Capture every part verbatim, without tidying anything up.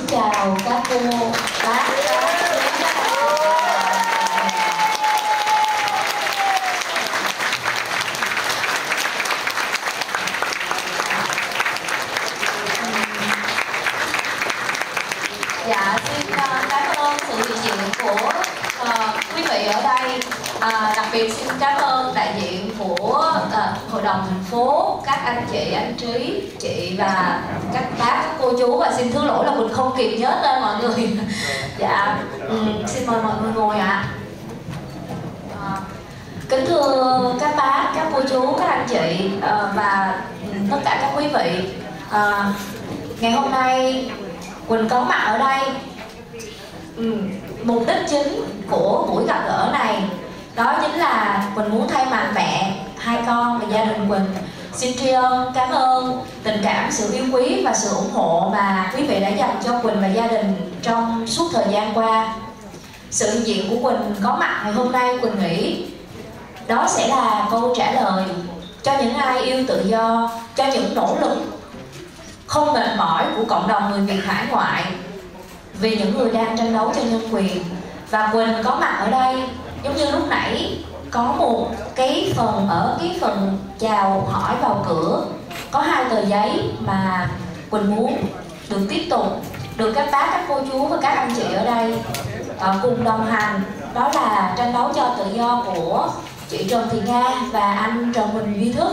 chào các cô, bác, dạ xin uh, cảm ơn sự hiện diện của uh, quý vị ở đây. À, đặc biệt xin cảm ơn đại diện của uh, hội đồng thành phố, các anh chị, anh Trí, chị và các bác, các cô chú, và xin thứ lỗi là mình không kịp nhớ tên mọi người. Dạ, um, xin mời mọi người ngồi ạ. À, kính thưa các bác, các cô chú, các anh chị uh, và tất cả các quý vị, uh, ngày hôm nay Quỳnh có mặt ở đây. Um, mục đích chính của buổi gặp gỡ này đó chính là Quỳnh muốn thay mặt mẹ, hai con và gia đình Quỳnh xin tri ân, cảm ơn tình cảm, sự yêu quý và sự ủng hộ mà quý vị đã dành cho Quỳnh và gia đình trong suốt thời gian qua. Sự hiện diện của Quỳnh có mặt ngày hôm nay, Quỳnh nghĩ đó sẽ là câu trả lời cho những ai yêu tự do, cho những nỗ lực không mệt mỏi của cộng đồng người Việt hải ngoại vì những người đang tranh đấu cho nhân quyền. Và Quỳnh có mặt ở đây giống như lúc nãy có một cái phần ở cái phần chào hỏi vào cửa, có hai tờ giấy mà Quỳnh muốn được tiếp tục được các bác, các cô chú và các anh chị ở đây uh, cùng đồng hành. Đó là tranh đấu cho tự do của chị Trần Thị Nga và anh Trần Huỳnh Duy Thức.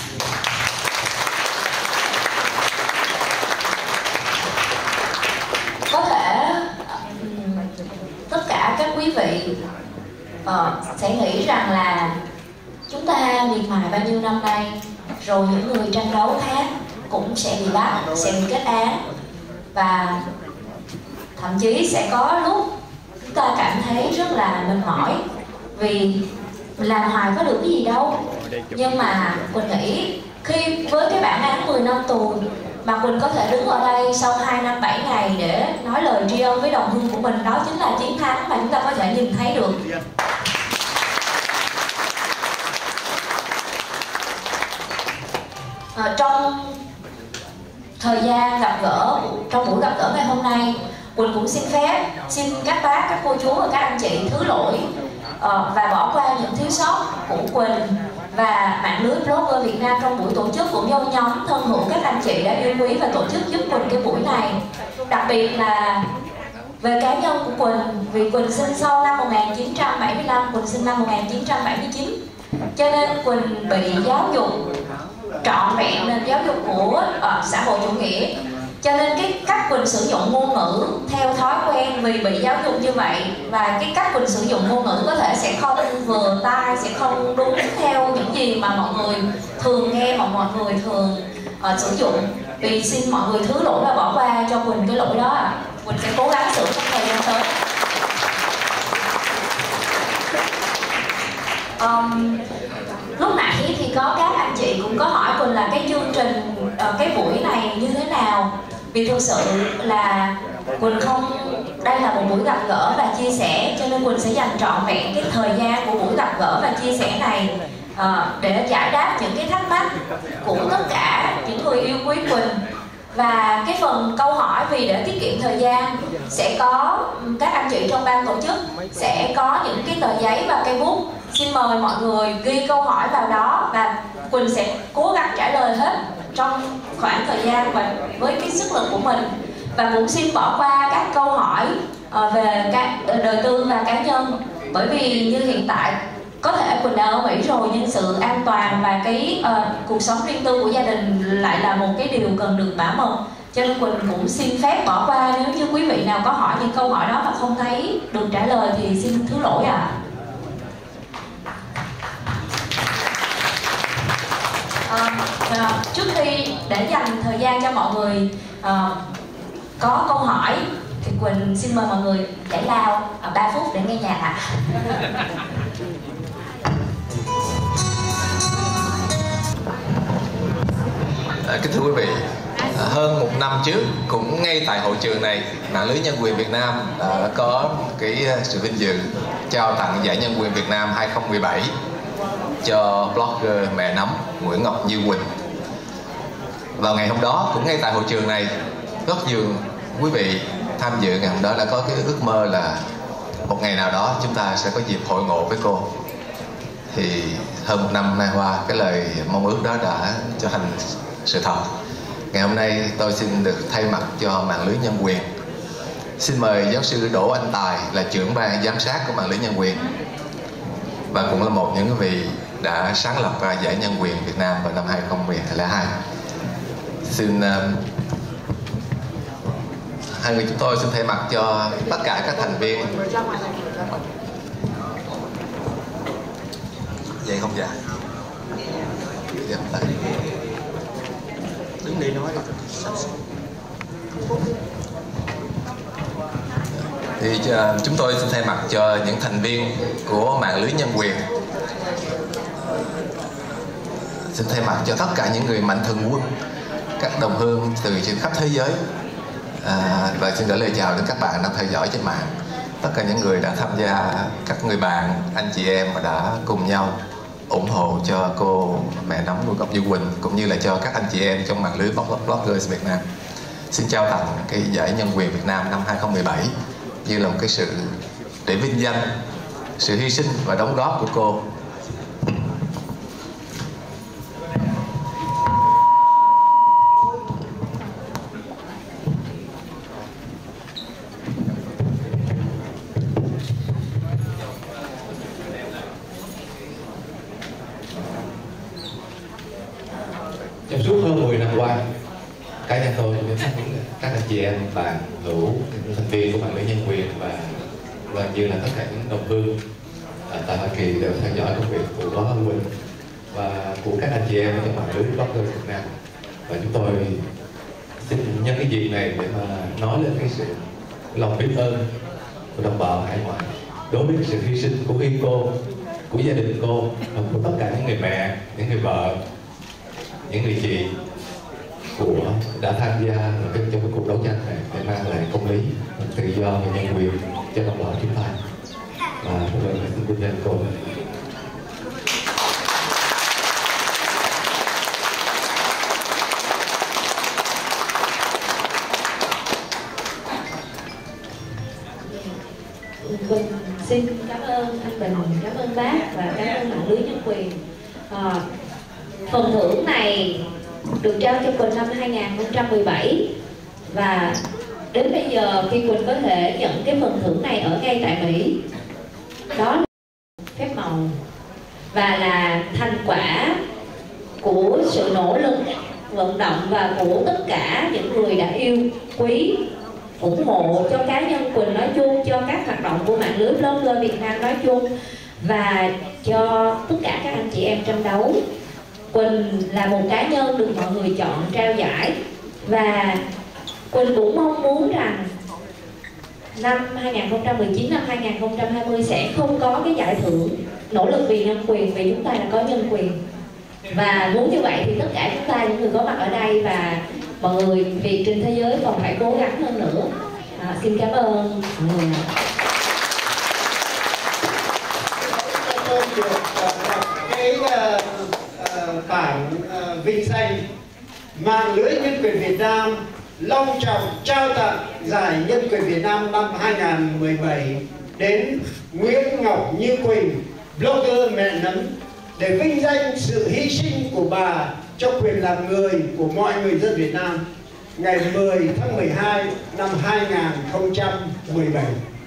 Có thể tất cả các quý vị uh, sẽ nghĩ rằng là chúng ta miệt mài bao nhiêu năm nay rồi những người tranh đấu khác cũng sẽ bị bắt, sẽ bị kết án, và thậm chí sẽ có lúc chúng ta cảm thấy rất là mệt mỏi vì làm hoài có được cái gì đâu. Nhưng mà Quỳnh nghĩ khi với cái bản án mười năm tù mà Quỳnh có thể đứng ở đây sau hai năm bảy ngày để nói lời tri ân với đồng hương của mình, đó chính là chiến thắng mà chúng ta có thể nhìn thấy được. À, trong thời gian gặp gỡ, trong buổi gặp gỡ ngày hôm nay, Quỳnh cũng xin phép xin các bác, các cô chú và các anh chị thứ lỗi uh, và bỏ qua những thiếu sót của Quỳnh và mạng lưới blogger Việt Nam trong buổi tổ chức, cũng như nhóm thân hữu các anh chị đã yêu quý và tổ chức giúp Quỳnh cái buổi này. Đặc biệt là về cá nhân của Quỳnh, vì Quỳnh sinh sau năm một nghìn chín trăm bảy mươi lăm, Quỳnh sinh năm một nghìn chín trăm bảy mươi chín, cho nên Quỳnh bị giáo dục trọn vẹn nền giáo dục của uh, xã hội chủ nghĩa. Cho nên cái cách Quỳnh sử dụng ngôn ngữ theo thói quen vì bị giáo dục như vậy, và cái cách Quỳnh sử dụng ngôn ngữ có thể sẽ không vừa tai, sẽ không đúng theo những gì mà mọi người thường nghe, mà mọi người thường uh, sử dụng. Vì xin mọi người thứ lỗi và bỏ qua cho Quỳnh cái lỗi đó ạ. À. Quỳnh sẽ cố gắng sửa trong thời gian tới. Um, lúc nãy thì có các anh chị cũng có hỏi Quỳnh là cái chương trình, uh, cái buổi này như thế nào. Vì thực sự là Quỳnh không, đây là một buổi gặp gỡ và chia sẻ, cho nên Quỳnh sẽ dành trọn vẹn cái thời gian của buổi gặp gỡ và chia sẻ này uh, để giải đáp những cái thắc mắc của tất cả những người yêu quý Quỳnh. Và cái phần câu hỏi, vì để tiết kiệm thời gian, sẽ có các anh chị trong ban tổ chức sẽ có những cái tờ giấy và cây bút. Xin mời mọi người ghi câu hỏi vào đó và Quỳnh sẽ cố gắng trả lời hết trong khoảng thời gian và với cái sức lực của mình. Và cũng xin bỏ qua các câu hỏi về các đời tư và cá nhân, bởi vì như hiện tại có thể Quỳnh đã ở Mỹ rồi, nhưng sự an toàn và cái uh, cuộc sống riêng tư của gia đình lại là một cái điều cần được bảo mật. Cho nên Quỳnh cũng xin phép bỏ qua. Nếu như quý vị nào có hỏi những câu hỏi đó mà không thấy được trả lời thì xin thứ lỗi ạ. À. Uh, uh, trước khi để dành thời gian cho mọi người uh, có câu hỏi thì Quỳnh xin mời mọi người giải lao uh, ba phút để nghe nhạc ạ. À, kính thưa quý vị, à, hơn một năm trước cũng ngay tại hội trường này, mạng lưới nhân quyền Việt Nam đã có cái sự vinh dự trao tặng giải nhân quyền Việt Nam hai không một bảy cho blogger mẹ nấm Nguyễn Ngọc Như Quỳnh. Vào ngày hôm đó cũng ngay tại hội trường này, rất nhiều quý vị tham dự ngày hôm đó đã có cái ước mơ là một ngày nào đó chúng ta sẽ có dịp hội ngộ với cô. Thì hơn một năm nay qua, cái lời mong ước đó đã trở thành sự thật. Ngày hôm nay tôi xin được thay mặt cho mạng lưới nhân quyền, xin mời giáo sư Đỗ Anh Tài là trưởng ban giám sát của mạng lưới nhân quyền, và cũng là một những vị đã sáng lập ra giải nhân quyền Việt Nam vào năm hai không một hai. Xin uh, hai người chúng tôi xin thay mặt cho tất cả các thành viên. Vậy không dạ? Đứng đi nói. Thì uh, chúng tôi xin thay mặt cho những thành viên của mạng lưới nhân quyền, xin thay mặt cho tất cả những người mạnh thường quân, các đồng hương từ trên khắp thế giới, à, và xin gửi lời chào đến các bạn đang theo dõi trên mạng, tất cả những người đã tham gia, các người bạn, anh chị em mà đã cùng nhau ủng hộ cho cô mẹ nấm nuôi Ngọc Như Quỳnh, cũng như là cho các anh chị em trong mạng lưới Bloggers Việt Nam. Xin trao tặng cái giải nhân quyền Việt Nam năm hai không một bảy như là một cái sự để vinh danh sự hy sinh và đóng góp của cô. Trong suốt hơn mười năm qua, cá nhân tôi với các anh chị em, bạn, hữu, thành viên của mạng lưới nhân quyền và gần như là tất cả những đồng hương tại Hoa Kỳ đều theo dõi công việc của Có Quỳnh và của các anh chị em trong mạng lưới Blogger Việt Nam. Và chúng tôi xin nhân cái dịp này để mà nói lên cái sự lòng biết ơn của đồng bào hải ngoại đối với sự hy sinh của Huy cô, của gia đình cô và của tất cả những người mẹ, những người vợ, những người chị của đã tham gia trong cái cuộc đấu tranh này để mang lại công lý, tự do và nhân quyền cho đồng bào chúng ta. Và tôi xin vinh danh cô. Quỳnh xin cảm ơn anh Bình, cảm ơn bác và cảm ơn mạng lưới nhân quyền. À, phần thưởng này được trao cho Quỳnh năm hai không một bảy và đến bây giờ khi Quỳnh có thể nhận cái phần thưởng này ở ngay tại Mỹ, đó là phép màu và là thành quả của sự nỗ lực vận động và của tất cả những người đã yêu quý, ủng hộ cho cá nhân Quỳnh nói chung, cho các hoạt động của mạng lưới Blogger Việt Nam nói chung và cho tất cả các anh chị em tranh đấu. Quỳnh là một cá nhân được mọi người chọn trao giải và Quỳnh cũng mong muốn rằng năm hai không một chín, năm hai không hai mươi sẽ không có cái giải thưởng nỗ lực vì nhân quyền, vì chúng ta đã có nhân quyền. Và muốn như vậy thì tất cả chúng ta, những người có mặt ở đây và mọi người Việt trên thế giới còn phải cố gắng hơn nữa. À, xin cảm ơn mọi người. Cái uh, uh, bảng uh, vinh danh mạng lưới nhân quyền Việt Nam long trọng trao tặng giải nhân quyền Việt Nam năm hai không một bảy đến Nguyễn Ngọc Như Quỳnh, blogger mẹ nấm, để vinh danh sự hy sinh của bà cho quyền làm người của mọi người dân Việt Nam ngày mười tháng mười hai năm hai không một bảy.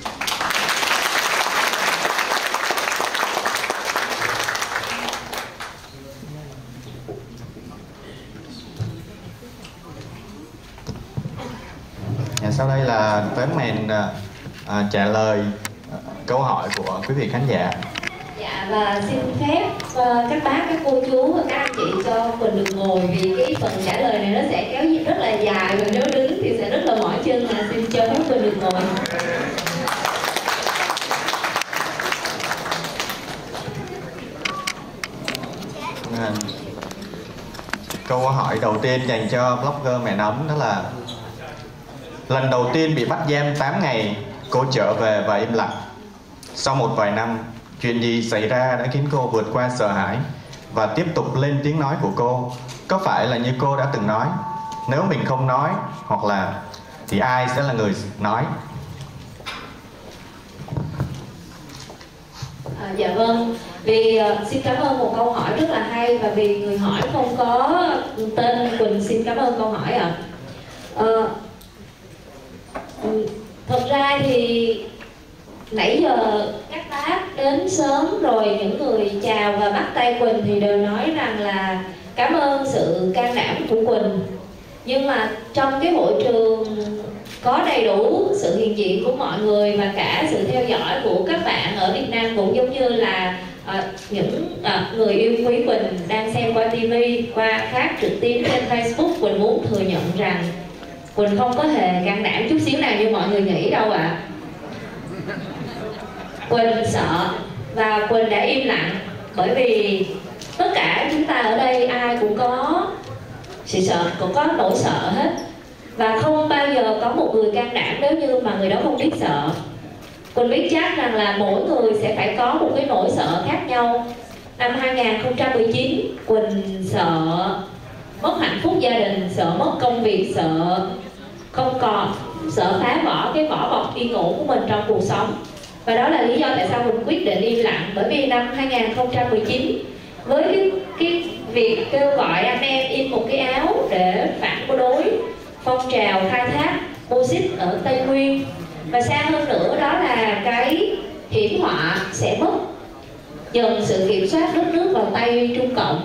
Sau đây là Tuấn Mèn à, trả lời à, câu hỏi của quý vị khán giả. Dạ, và xin phép uh, các bác, các cô chú và các anh chị cho Quỳnh được ngồi, vì cái phần trả lời này nó sẽ kéo rất là dài và nếu đứng thì sẽ rất là mỏi chân, là xin cho phép Quỳnh được ngồi. À, câu hỏi đầu tiên dành cho blogger mẹ nấm đó là: lần đầu tiên bị bắt giam tám ngày, cô trở về và im lặng. Sau một vài năm, chuyện gì xảy ra đã khiến cô vượt qua sợ hãi và tiếp tục lên tiếng nói của cô? Có phải là như cô đã từng nói, nếu mình không nói hoặc là thì ai sẽ là người nói? À, dạ vâng, vì uh, xin cảm ơn một câu hỏi rất là hay, và vì người hỏi không có tên Quỳnh xin cảm ơn câu hỏi ạ. À. Uh, thật ra thì nãy giờ các bác đến sớm rồi, những người chào và bắt tay Quỳnh thì đều nói rằng là cảm ơn sự can đảm của Quỳnh. Nhưng mà trong cái hội trường có đầy đủ sự hiện diện của mọi người và cả sự theo dõi của các bạn ở Việt Nam, cũng giống như là à, những à, người yêu quý Quỳnh đang xem qua ti vi, qua phát trực tiếp trên Facebook. Quỳnh muốn thừa nhận rằng Quỳnh không có hề can đảm chút xíu nào như mọi người nghĩ đâu ạ. À. Quỳnh sợ và Quỳnh đã im lặng, bởi vì tất cả chúng ta ở đây ai cũng có sự sợ, cũng có nỗi sợ hết, và không bao giờ có một người can đảm nếu như mà người đó không biết sợ. Quỳnh biết chắc rằng là mỗi người sẽ phải có một cái nỗi sợ khác nhau. Năm hai nghìn không trăm mười chín, Quỳnh sợ mất hạnh phúc gia đình, sợ mất công việc, sợ không còn, sợ phá vỡ cái vỏ bọc yên ổn của mình trong cuộc sống. Và đó là lý do tại sao Quỳnh quyết định im lặng. Bởi vì năm hai nghìn không trăm mười chín, với cái, cái việc kêu gọi anh em in một cái áo để phản đối phong trào khai thác bô xít ở Tây Nguyên, và xa hơn nữa đó là cái hiểm họa sẽ mất dần sự kiểm soát đất nước vào tay Trung Cộng,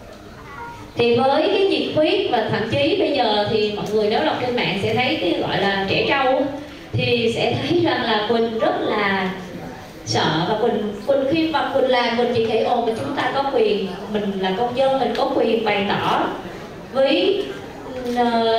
thì với cái nhiệt huyết và thậm chí bây giờ thì mọi người nếu đọc trên mạng sẽ thấy cái gọi là trẻ trâu, thì sẽ thấy rằng là Quỳnh rất là sợ. Và Quỳnh, Quỳnh khi mà Quỳnh làm, Quỳnh chỉ nghĩ ồ mình chúng ta có quyền, mình là công dân, mình có quyền bày tỏ với uh,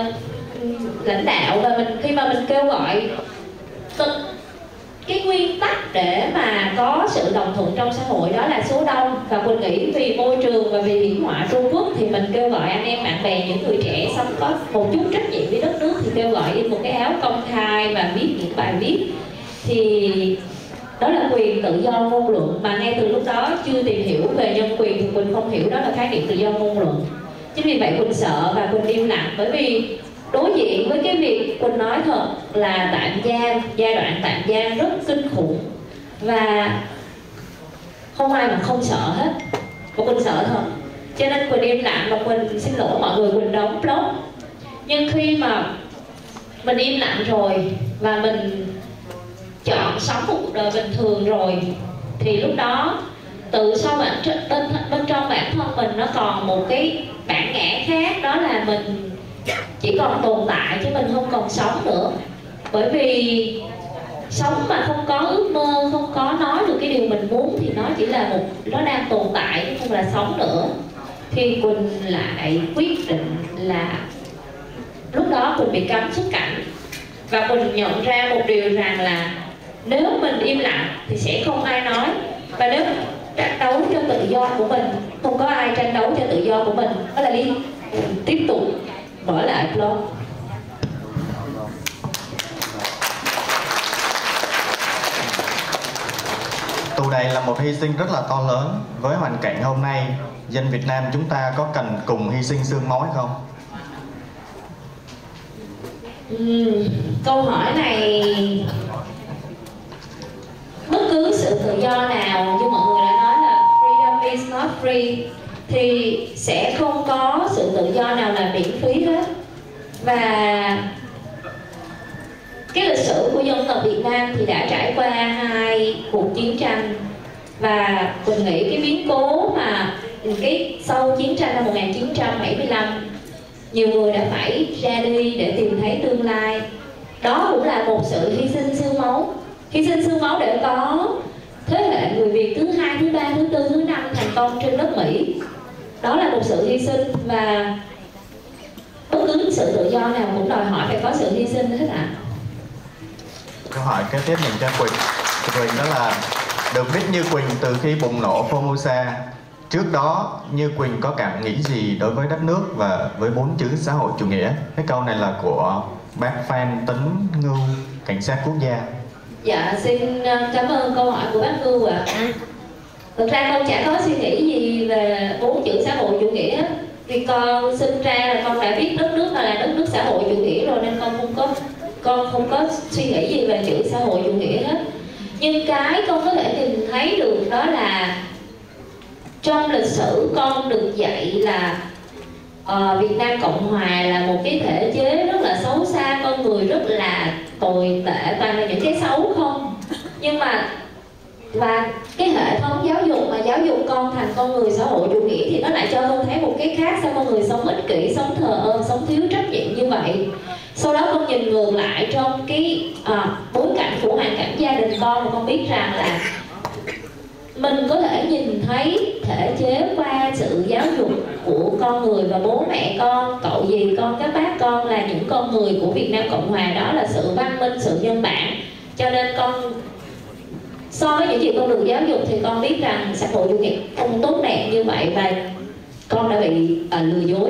lãnh đạo, và mình khi mà mình kêu gọi từng cái nguyên tắc để mà có sự đồng thuận trong xã hội, đó là số đông. Và Quỳnh nghĩ vì môi trường và vì hiểm họa Trung Quốc thì mình kêu gọi anh em bạn bè, những người trẻ sống có một chút trách nhiệm với đất nước, thì kêu gọi in một cái áo công khai và viết những bài viết, thì đó là quyền tự do ngôn luận. Mà ngay từ lúc đó chưa tìm hiểu về nhân quyền thì Quỳnh không hiểu đó là khái niệm tự do ngôn luận. Chính vì vậy Quỳnh sợ và Quỳnh im lặng, bởi vì đối diện với cái việc Quỳnh nói thật là tạm giam, giai đoạn tạm giam rất kinh khủng, và không ai mà không sợ hết, và Quỳnh sợ thật. Cho nên Quỳnh im lặng và Quỳnh xin lỗi mọi người, Quỳnh đóng blog. Nhưng khi mà mình im lặng rồi và mình chọn sống một cuộc đời bình thường rồi, thì lúc đó tự sau bản bên, bên trong bản thân mình nó còn một cái bản ngã khác, đó là mình chỉ còn tồn tại chứ mình không còn sống nữa. Bởi vì sống mà không có ước mơ, không có nói được cái điều mình muốn thì nó chỉ là một, nó đang tồn tại chứ không là sống nữa. Thì Quỳnh lại quyết định là lúc đó Quỳnh bị cấm xuất cảnh, và Quỳnh nhận ra một điều rằng là nếu mình im lặng thì sẽ không ai nói, và nếu tranh đấu cho tự do của mình, không có ai tranh đấu cho tự do của mình. Đó là đi tiếp tục mở lại blog. Tù đầy là một hy sinh rất là to lớn. Với hoàn cảnh hôm nay, dân Việt Nam chúng ta có cần cùng hy sinh xương máu hay không? Uhm, câu hỏi này, bất cứ sự tự do nào như mọi người đã nói là freedom is not free, thì sẽ không có sự tự do nào là miễn phí hết. Và cái lịch sử của dân tộc Việt Nam thì đã trải qua hai cuộc chiến tranh, và Quỳnh nghĩ cái biến cố mà cái sau chiến tranh năm một nghìn chín trăm bảy mươi lăm, nhiều người đã phải ra đi để tìm thấy tương lai. Đó cũng là một sự hy sinh xương máu, hy sinh xương máu để có thế hệ người Việt thứ hai, thứ ba, thứ tư, thứ năm thành công trên đất Mỹ. Đó là một sự hy sinh, và bất cứ sự tự do nào cũng đòi hỏi phải có sự hy sinh hết ạ. À. Câu hỏi kế tiếp dành cho Quỳnh. Quỳnh đó là được biết Như Quỳnh từ khi bùng nổ Formosa, trước đó Như Quỳnh có cảm nghĩ gì đối với đất nước và với bốn chữ xã hội chủ nghĩa? Cái câu này là của bác Phan Tấn Ngưu, cảnh sát quốc gia. Dạ, xin cảm ơn câu hỏi của bác Ngưu ạ. À. Thực ra con chả có suy nghĩ gì về bốn chữ xã hội chủ nghĩa hết. Vì con sinh ra là con đã biết đất nước là, là đất nước xã hội chủ nghĩa rồi, nên con không có con không có suy nghĩ gì về chữ xã hội chủ nghĩa hết. Nhưng cái con có thể nhìn thấy được đó là trong lịch sử con được dạy là uh, Việt Nam Cộng Hòa là một cái thể chế rất là xấu xa, con người rất là tồi tệ, toàn là những cái xấu không. Nhưng mà và cái hệ thống giáo dục mà giáo dục con thành con người xã hội chủ nghĩa thì nó lại cho con thấy một cái khác. Sao con người sống ích kỷ, sống thờ ơ, sống thiếu trách nhiệm như vậy? Sau đó con nhìn ngược lại trong cái à, bối cảnh của hoàn cảnh gia đình con, và con biết rằng là mình có thể nhìn thấy thể chế qua sự giáo dục của con người, và bố mẹ con, cậu dì con, các bác con là những con người của Việt Nam Cộng Hòa. Đó là sự văn minh, sự nhân bản. Cho nên con so với những gì con được giáo dục thì con biết rằng xã hội chủ nghĩa không tốt đẹp như vậy, và con đã bị uh, lừa dối.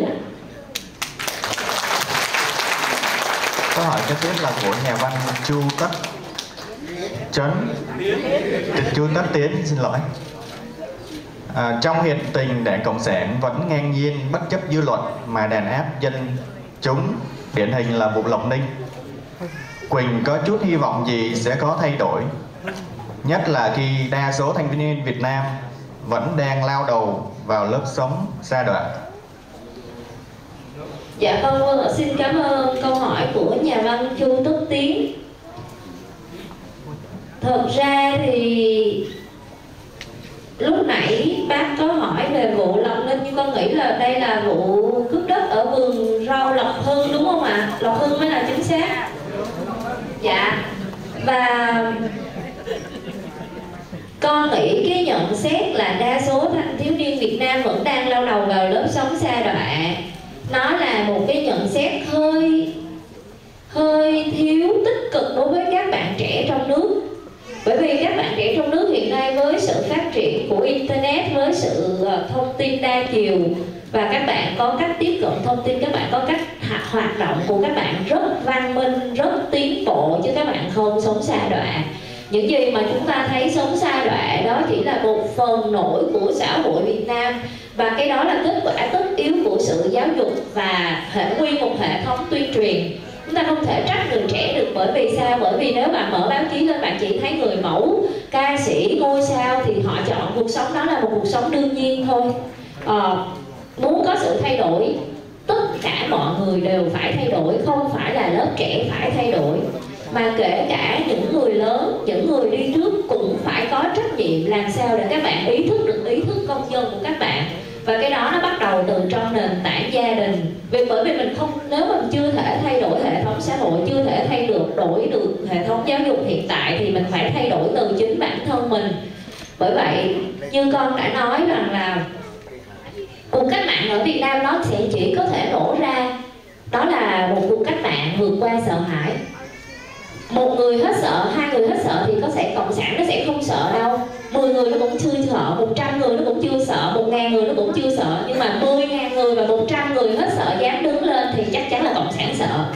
Câu hỏi kế tiếp là của nhà văn Chu Tất Trấn Chu Tất Tiến, xin lỗi. À, trong hiện tình Đảng Cộng sản vẫn ngang nhiên bất chấp dư luận mà đàn áp dân chúng, điển hình là vụ Lộc Ninh, Quỳnh có chút hy vọng gì sẽ có thay đổi, nhất là khi đa số thanh niên Việt Nam vẫn đang lao đầu vào lớp sống sa đọa? Dạ vâng, vâng, xin cảm ơn câu hỏi của nhà văn Chu Tất Tiến. Thật ra thì lúc nãy bác có hỏi về vụ Lộc Ninh, nhưng con nghĩ là đây là vụ cướp đất ở vườn rau Lộc Hưng đúng không ạ? Lộc Hưng mới là chính xác. Dạ. Và con nghĩ cái nhận xét là đa số thanh thiếu niên Việt Nam vẫn đang lao đầu vào lớp sống sa đọa, nó là một cái nhận xét hơi hơi thiếu tích cực đối với các bạn trẻ trong nước. Bởi vì các bạn trẻ trong nước hiện nay với sự phát triển của Internet, với sự thông tin đa chiều, và các bạn có cách tiếp cận thông tin, các bạn có cách hoạt động của các bạn rất văn minh, rất tiến bộ, chứ các bạn không sống sa đọa. Những gì mà chúng ta thấy sống sa đọa đó chỉ là một phần nổi của xã hội Việt Nam, và cái đó là kết quả tất yếu của sự giáo dục và hệ nguyên một hệ thống tuyên truyền. Chúng ta không thể trách người trẻ được. Bởi vì sao? Bởi vì nếu bạn mở báo chí lên, bạn chỉ thấy người mẫu, ca sĩ, ngôi sao thì họ chọn cuộc sống đó là một cuộc sống đương nhiên thôi. à, Muốn có sự thay đổi, tất cả mọi người đều phải thay đổi, không phải là lớp trẻ phải thay đổi, mà kể cả những người lớn, những người đi trước cũng phải có trách nhiệm làm sao để các bạn ý thức được ý thức công dân của các bạn. Và cái đó nó bắt đầu từ trong nền tảng gia đình. Vì bởi vì mình không, nếu mình chưa thể thay đổi hệ thống xã hội, chưa thể thay được đổi được hệ thống giáo dục hiện tại, thì mình phải thay đổi từ chính bản thân mình. Bởi vậy như con đã nói rằng là cuộc cách mạng ở Việt Nam nó sẽ chỉ có thể nổ ra, đó là một cuộc cách mạng vượt qua sợ hãi. Một người hết sợ, hai người hết sợ thì có sẽ cộng sản nó sẽ không sợ đâu. Mười người nó cũng chưa sợ, một trăm người nó cũng chưa sợ, một ngàn người nó cũng chưa sợ. Nhưng mà mười ngàn người và một trăm người hết sợ dám đứng lên thì chắc chắn là cộng sản sợ.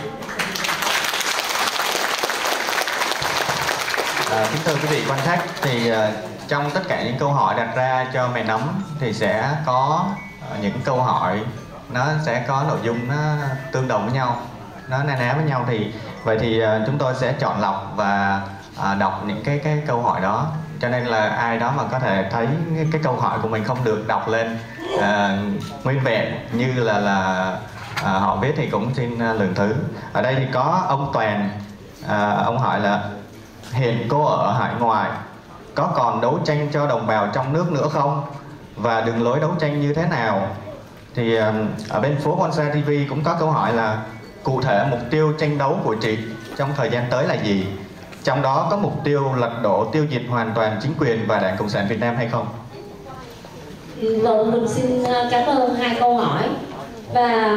À, kính thưa quý vị quan khách, thì uh, trong tất cả những câu hỏi đặt ra cho mẹ nấm thì sẽ có uh, những câu hỏi nó sẽ có nội dung nó tương đồng với nhau, nó na ná với nhau. Thì vậy thì uh, chúng tôi sẽ chọn lọc và uh, đọc những cái cái câu hỏi đó, cho nên là ai đó mà có thể thấy cái, cái câu hỏi của mình không được đọc lên uh, nguyên vẹn như là là uh, họ viết thì cũng xin uh, lượng thứ. Ở đây thì có ông Toàn, uh, ông hỏi là hiện cô ở hải ngoại có còn đấu tranh cho đồng bào trong nước nữa không, và đường lối đấu tranh như thế nào? Thì uh, ở bên phố Bonsai ti vi cũng có câu hỏi là cụ thể mục tiêu tranh đấu của chị trong thời gian tới là gì? Trong đó có mục tiêu lật đổ tiêu diệt hoàn toàn chính quyền và Đảng Cộng sản Việt Nam hay không? Vâng, mình xin cảm ơn hai câu hỏi. Và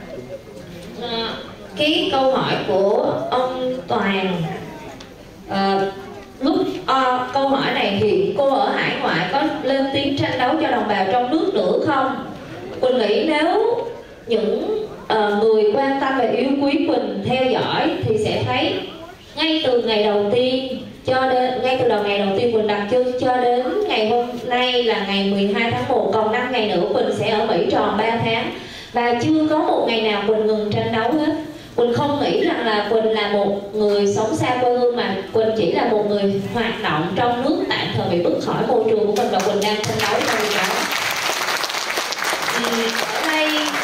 cái câu hỏi của ông Toàn, à, lúc à, câu hỏi này hiện cô ở hải ngoại có lên tiếng tranh đấu cho đồng bào trong nước nữa không? Quỳnh nghĩ nếu những uh, người quan tâm và yêu quý Quỳnh theo dõi thì sẽ thấy ngay từ ngày đầu tiên cho đến ngay từ đầu ngày đầu tiên Quỳnh đặt chân cho đến ngày hôm nay là ngày mười hai tháng một, còn năm ngày nữa Quỳnh sẽ ở Mỹ tròn ba tháng, và chưa có một ngày nào Quỳnh ngừng tranh đấu hết. Quỳnh không nghĩ rằng là Quỳnh là một người sống xa quê hương, mà Quỳnh chỉ là một người hoạt động trong nước tạm thời bị bứt khỏi môi trường của mình, và Quỳnh đang phấn đấu trong việc đó. Ở đây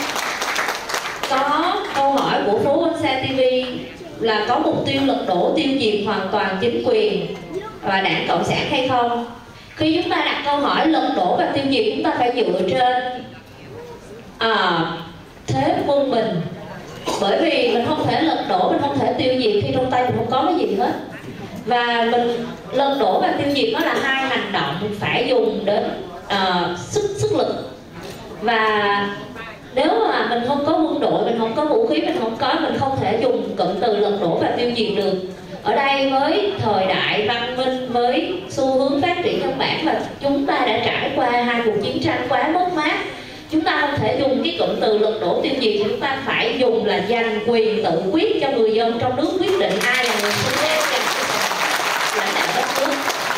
có câu hỏi của Phố Quân Sa ti vi là có mục tiêu lật đổ tiêu diệt hoàn toàn chính quyền và Đảng Cộng sản hay không? Khi chúng ta đặt câu hỏi lật đổ và tiêu diệt, chúng ta phải dựa trên à, thế quân bình. Bởi vì mình không thể lật đổ, mình không thể tiêu diệt khi trong tay mình không có cái gì hết. Và mình lật đổ và tiêu diệt nó là hai hành động, mình phải dùng đến uh, sức sức lực. Và nếu mà mình không có quân đội, mình không có vũ khí, mình không có, mình không thể dùng cụm từ lật đổ và tiêu diệt được. Ở đây với thời đại văn minh, với xu hướng phát triển căn bản, và chúng ta đã trải qua hai cuộc chiến tranh quá mất mát, chúng ta không thể dùng cái cụm từ lật đổ tiêu diệt, chúng ta phải dùng là dành quyền tự quyết cho người dân trong nước quyết định ai là người xứng đáng lãnh đạo đất nước.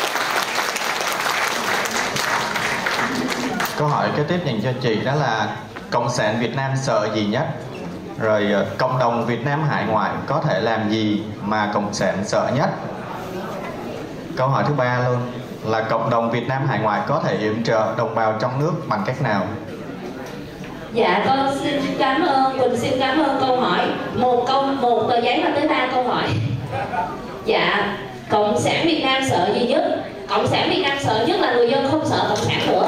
Câu hỏi kế tiếp dành cho chị đó là Cộng sản Việt Nam sợ gì nhất? Rồi cộng đồng Việt Nam hải ngoại có thể làm gì mà Cộng sản sợ nhất? Câu hỏi thứ ba luôn là cộng đồng Việt Nam hải ngoại có thể yểm trợ đồng bào trong nước bằng cách nào? Dạ, con xin cảm ơn, Quỳnh xin cảm ơn câu hỏi. Một câu, một tờ giấy mà tới ba câu hỏi. Dạ, Cộng sản Việt Nam sợ gì nhất? Cộng sản Việt Nam sợ nhất là người dân không sợ Cộng sản nữa.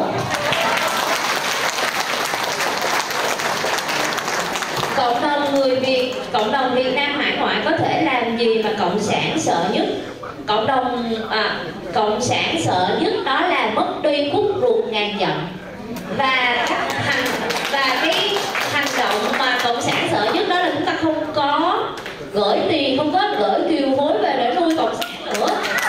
Cộng đồng người Việt, cộng đồng Việt Nam hải ngoại có thể làm gì mà Cộng sản sợ nhất? Cộng đồng à, Cộng sản sợ nhất đó là mất đi khúc ruột ngàn dặm. Và hành và cái hành động mà Cộng sản sợ nhất đó là chúng ta không có gửi tiền, không có gửi kiều hối về để nuôi Cộng sản nữa.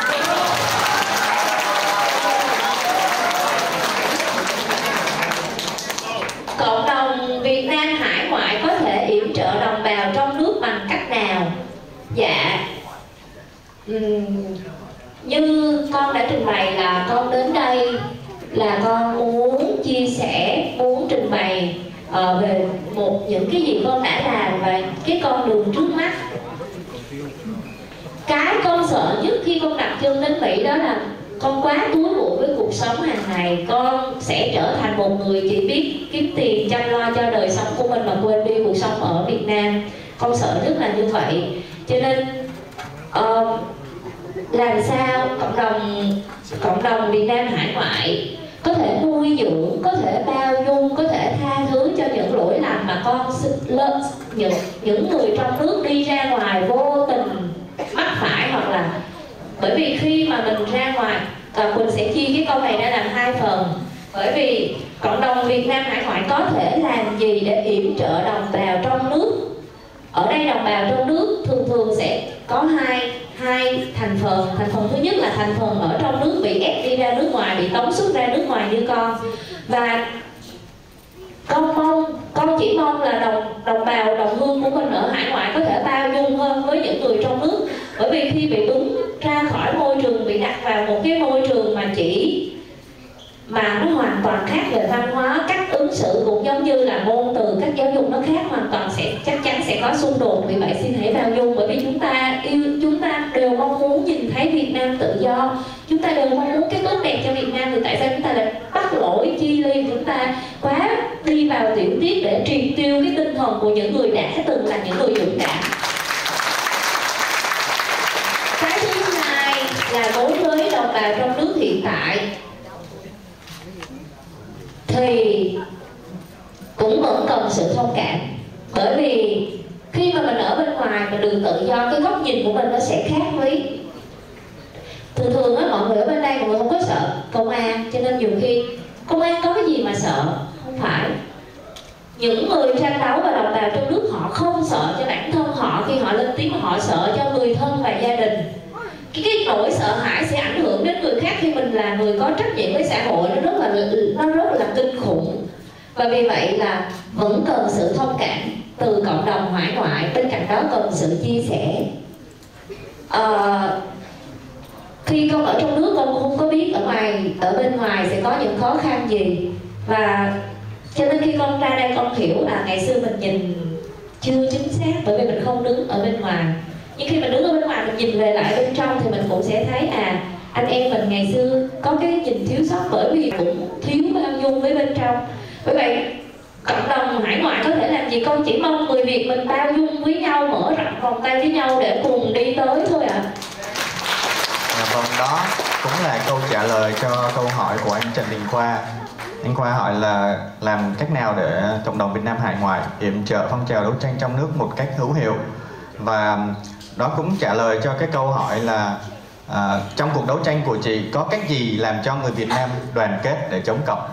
Cộng đồng Việt Nam hải ngoại có thể yểm trợ đồng bào trong nước bằng cách nào? Dạ, uhm, như con đã trình bày là con đến đây là con muốn chia sẻ, muốn trình bày uh, về một những cái gì con đã làm và cái con đường trước mắt. Cái con sợ nhất khi con đặt chân đến Mỹ đó là con quá túi bụi với cuộc sống hàng ngày, con sẽ trở thành một người chỉ biết kiếm tiền chăm lo cho đời sống của mình mà quên đi cuộc sống ở Việt Nam. Con sợ nhất là như vậy. Cho nên uh, làm sao cộng đồng cộng đồng Việt Nam hải ngoại có thể nuôi dưỡng, có thể bao dung, có thể tha thứ cho những lỗi lầm mà con lên những những người trong nước đi ra ngoài vô tình mắc phải, hoặc là bởi vì khi mà mình ra ngoài, à, Quỳnh sẽ chia cái câu này ra làm hai phần. Bởi vì cộng đồng Việt Nam hải ngoại có thể làm gì để yểm trợ đồng bào trong nước? Ở đây đồng bào trong nước thường thường sẽ có hai hai thành phần. Thành phần thứ nhất là thành phần ở trong nước bị ép đi ra nước ngoài, bị tống xuất ra nước ngoài như con. Và con mong, con chỉ mong là đồng đồng bào, đồng hương của mình ở hải ngoại có thể bao dung hơn với những người trong nước. Bởi vì khi bị đứng ra khỏi môi trường, bị đặt vào một cái môi trường mà chỉ mà nó hoàn toàn khác về văn hóa, cách ứng xử cũng giống như là ngôn từ, cách giáo dục nó khác hoàn toàn, sẽ chắc chắn sẽ có xung đột. Vì vậy xin hãy bao dung, bởi vì chúng ta yêu, chúng ta đều mong muốn nhìn thấy Việt Nam tự do, chúng ta đều mong muốn cái tốt đẹp cho Việt Nam, thì tại sao chúng ta lại bắt lỗi chi ly, chúng ta quá đi vào tiểu tiết để triệt tiêu cái tinh thần của những người đã từng là những người dũng cảm. Cái thứ hai là đối với đồng bào trong nước hiện tại thì cũng vẫn cần sự thông cảm. Bởi vì khi mà mình ở bên ngoài mình được tự do, cái góc nhìn của mình nó sẽ khác với thường thường á. Mọi người ở bên đây mọi người không có sợ công an, cho nên nhiều khi công an có cái gì mà sợ, không phải. Những người tranh đấu và đồng bào trong nước họ không sợ cho bản thân họ khi họ lên tiếng, họ sợ cho người thân và gia đình. Cái, cái nỗi sợ hãi sẽ ảnh hưởng đến người khác khi mình là người có trách nhiệm với xã hội, nó rất là nó rất là kinh khủng. Và vì vậy là vẫn cần sự thông cảm từ cộng đồng hải ngoại, bên cạnh đó cần sự chia sẻ. À, khi con ở trong nước con không có biết ở ngoài ở bên ngoài sẽ có những khó khăn gì, và cho nên khi con ra đây con hiểu là ngày xưa mình nhìn chưa chính xác, bởi vì mình không đứng ở bên ngoài. Nhưng khi mình đứng ở bên ngoài mình nhìn về lại bên trong thì mình cũng sẽ thấy à, anh em mình ngày xưa có cái nhìn thiếu sót bởi vì cũng thiếu bao dung với bên trong. Bởi vậy cộng đồng hải ngoại có thể làm gì? Con chỉ mong người Việt mình bao dung với nhau, mở rộng vòng tay với nhau để cùng đi tới thôi ạ. À, vâng, đó cũng là câu trả lời cho câu hỏi của anh Trần Đình Khoa. Anh Khoa hỏi là làm cách nào để cộng đồng Việt Nam hải ngoại yểm trợ phong trào đấu tranh trong nước một cách hữu hiệu. Và đó cũng trả lời cho cái câu hỏi là à, trong cuộc đấu tranh của chị có cách gì làm cho người Việt Nam đoàn kết để chống cộng?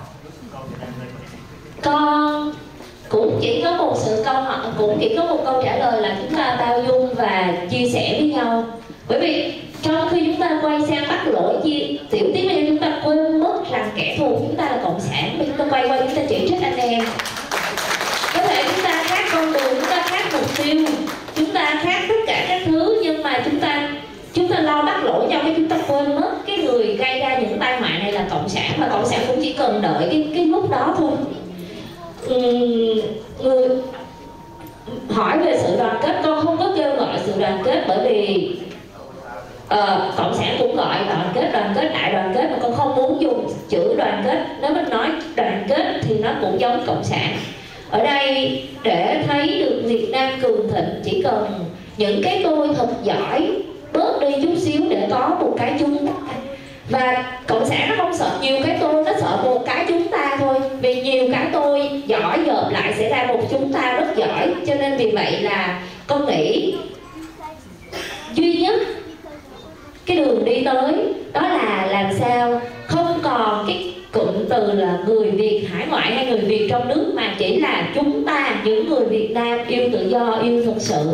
Con cũng chỉ có một sự câu hỏi, cũng chỉ có một câu trả lời là chúng ta bao dung và chia sẻ với nhau. Bởi vì trong khi chúng ta quay sang bắt lỗi chia tiểu tiết với nhau, chúng ta quên mất rằng kẻ thù chúng ta là cộng sản. Chúng ta quay qua chúng ta chỉ trích anh em. Có thể chúng ta khác con đường, chúng ta khác mục tiêu, chúng ta khác tất cả các thứ, nhưng mà chúng ta chúng ta lo bắt lỗi nhau, cái chúng ta quên mất cái người gây ra những tai họa này là cộng sản, và cộng sản cũng chỉ cần đợi cái cái lúc đó thôi. Uhm, người hỏi về sự đoàn kết, con không có kêu gọi sự đoàn kết, bởi vì uh, cộng sản cũng gọi đoàn kết, đoàn kết, đại đoàn kết, mà con không muốn dùng chữ đoàn kết. Nếu mình nói đoàn kết thì nó cũng giống cộng sản. Ở đây để thấy được Việt Nam cường thịnh, chỉ cần những cái tôi thật giỏi bớt đi chút xíu để có một cái chúng ta. Và cộng sản nó không sợ nhiều cái tôi, nó sợ một cái chúng ta thôi. Vì nhiều cái tôi giỏi gộp lại sẽ ra một chúng ta rất giỏi. Cho nên vì vậy là con nghĩ duy nhất cái đường đi tới đó là làm sao không còn cái cụm từ là người Việt hải ngoại hay người Việt trong nước, mà chỉ là chúng ta, những người Việt Nam yêu tự do, yêu thực sự.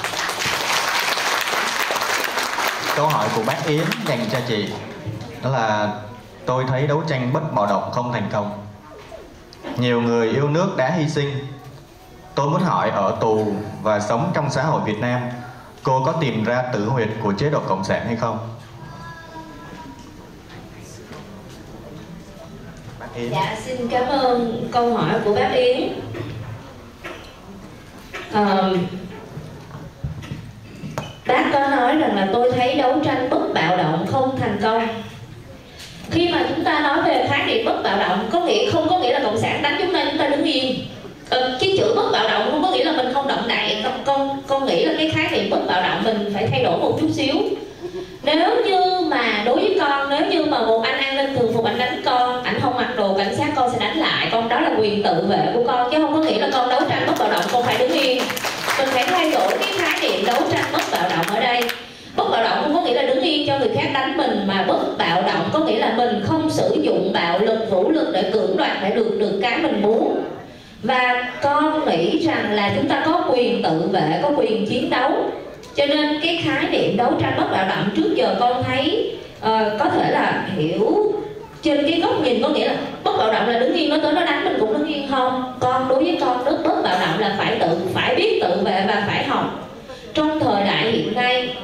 Câu hỏi của bác Yến dành cho chị đó là tôi thấy đấu tranh bất bạo động không thành công. Nhiều người yêu nước đã hy sinh. Tôi muốn hỏi ở tù và sống trong xã hội Việt Nam, cô có tìm ra tử huyệt của chế độ cộng sản hay không? Bác Yến. Dạ, xin cảm ơn câu hỏi của bác Yến. À, bác có nói rằng là tôi thấy đấu tranh bất bạo động không thành công. Khi mà chúng ta nói về khái niệm bất bạo động, có nghĩa không có nghĩa là cộng sản đánh chúng ta chúng ta đứng yên. Ờ, cái chữ bất bạo động không có nghĩa là mình không động đậy. Con con con nghĩ là cái khái niệm bất bạo động mình phải thay đổi một chút xíu. Nếu như mà đối với con, nếu như mà một anh an ninh thường phục anh đánh con, anh không mặc đồ cảnh sát, con sẽ đánh lại con, đó là quyền tự vệ của con, chứ không có nghĩa là con đấu tranh bất bạo động con phải đứng yên. Mình phải thay đổi cái khái niệm đấu tranh bất bạo động ở đây. Bất bạo động không có nghĩa là đứng yên cho người khác đánh mình, mà bất bạo động có nghĩa là mình không sử dụng bạo lực, vũ lực để cưỡng đoạt để được được cái mình muốn. Và con nghĩ rằng là chúng ta có quyền tự vệ, có quyền chiến đấu. Cho nên cái khái niệm đấu tranh bất bạo động trước giờ con thấy uh, có thể là hiểu trên cái góc nhìn, có nghĩa là bất bạo động là đứng yên, nó tới nó đánh mình cũng đứng yên. Không, con đối với con đức bất bạo động là phải tự phải biết tự vệ và phải học. Trong thời đại hiện nay,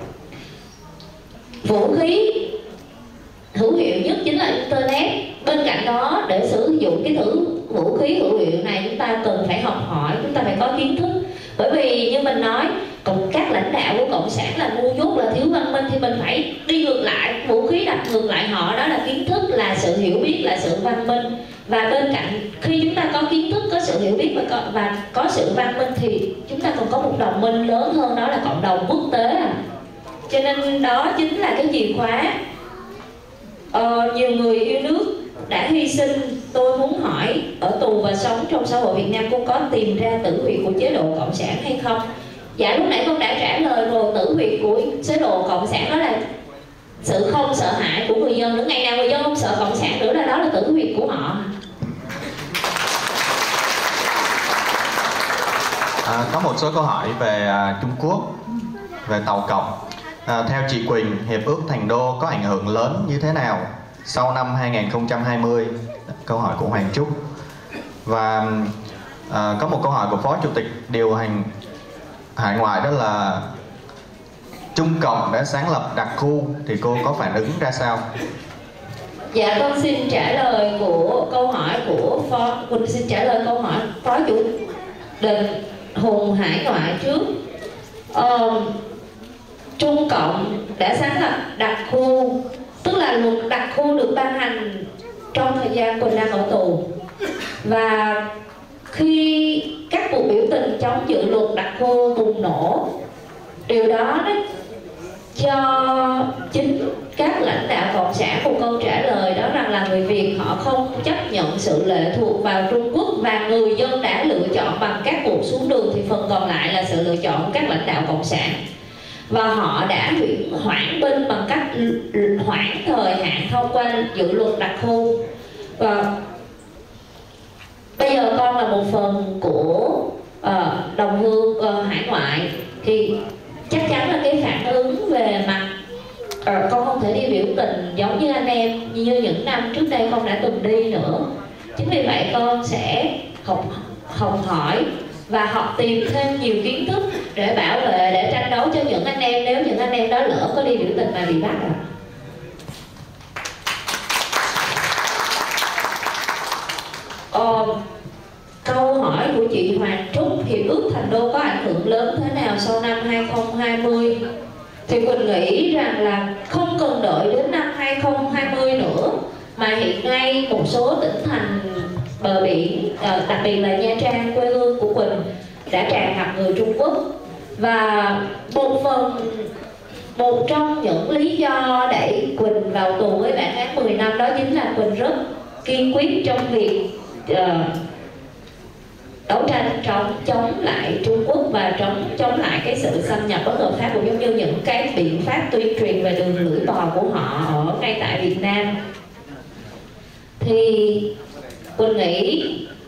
vũ khí hữu hiệu nhất chính là internet. Bên cạnh đó, để sử dụng cái thứ vũ khí hữu hiệu này, chúng ta cần phải học hỏi, chúng ta phải có kiến thức. Bởi vì như mình nói, còn các lãnh đạo của cộng sản là ngu dốt, là thiếu văn minh, thì mình phải đi ngược lại, vũ khí đặt ngược lại họ, đó là kiến thức, là sự hiểu biết, là sự văn minh. Và bên cạnh khi chúng ta có kiến thức, có sự hiểu biết và có, và có sự văn minh, thì chúng ta còn có một đồng minh lớn hơn, đó là cộng đồng quốc tế. Cho nên đó chính là cái chìa khóa. Ờ, nhiều người yêu nước đã hy sinh. Tôi muốn hỏi, ở tù và sống trong xã hội Việt Nam, cô có tìm ra tử huyệt của chế độ cộng sản hay không? Dạ, lúc nãy con đã trả lời rồi. Tử huyệt của chế độ cộng sản đó là sự không sợ hãi của người dân nữa. Ngày nào người dân không sợ cộng sản nữa là đó là tử huyệt của họ. À, có một số câu hỏi về à, Trung Quốc, về Tàu Cộng. À, theo chị Quỳnh, Hiệp ước Thành Đô có ảnh hưởng lớn như thế nào sau năm hai nghìn không trăm hai mươi? Câu hỏi của Hoàng Trúc. Và à, có một câu hỏi của Phó Chủ tịch điều hành hải ngoại, đó là Trung Cộng đã sáng lập đặc khu, thì cô có phản ứng ra sao? Dạ, con xin trả lời của câu hỏi của Phó Quỳnh xin trả lời câu hỏi Phó Chủ tịch hùng hải ngoại trước. Ờ, Trung Cộng đã sáng lập đặc khu, tức là luật đặc khu được ban hành trong thời gian Quỳnh đang ở tù. Và khi các cuộc biểu tình chống dự luật đặc khu bùng nổ, điều đó nó cho chính các lãnh đạo cộng sản một câu trả lời, đó rằng là người Việt họ không chấp nhận sự lệ thuộc vào Trung Quốc, và người dân đã lựa chọn bằng các cuộc xuống đường, thì phần còn lại là sự lựa chọn của các lãnh đạo cộng sản. Và họ đã chuyển hoãn binh bằng cách hoãn thời hạn thông qua dự luật đặc khu. Và bây giờ con là một phần của uh, đồng hương uh, hải ngoại, thì chắc chắn là cái phản ứng về mặt uh, con không thể đi biểu tình giống như anh em như những năm trước đây con đã từng đi nữa. Chính vì vậy con sẽ học học hỏi và học tìm thêm nhiều kiến thức để bảo vệ, để tranh đấu cho những anh em nếu những anh em đó lỡ có đi biểu tình mà bị bắt rồi. Ờ, câu hỏi của chị Hoàng Trúc, hiệp ước Thành Đô có ảnh hưởng lớn thế nào sau năm hai không hai không? Thì Quỳnh nghĩ rằng là không cần đợi đến năm hai không hai không nữa, mà hiện nay một số tỉnh thành bờ biển, đặc biệt là Nha Trang, quê hương của Quỳnh, đã tràn ngập người Trung Quốc. Và một phần, một trong những lý do đẩy Quỳnh vào tù với bản án mười năm đó chính là Quỳnh rất kiên quyết trong việc uh, đấu tranh chống chống lại Trung Quốc và chống chống lại cái sự xâm nhập bất hợp pháp, cũng giống như những cái biện pháp tuyên truyền về đường lưỡi bò của họ ở ngay tại Việt Nam. Thì Quỳnh nghĩ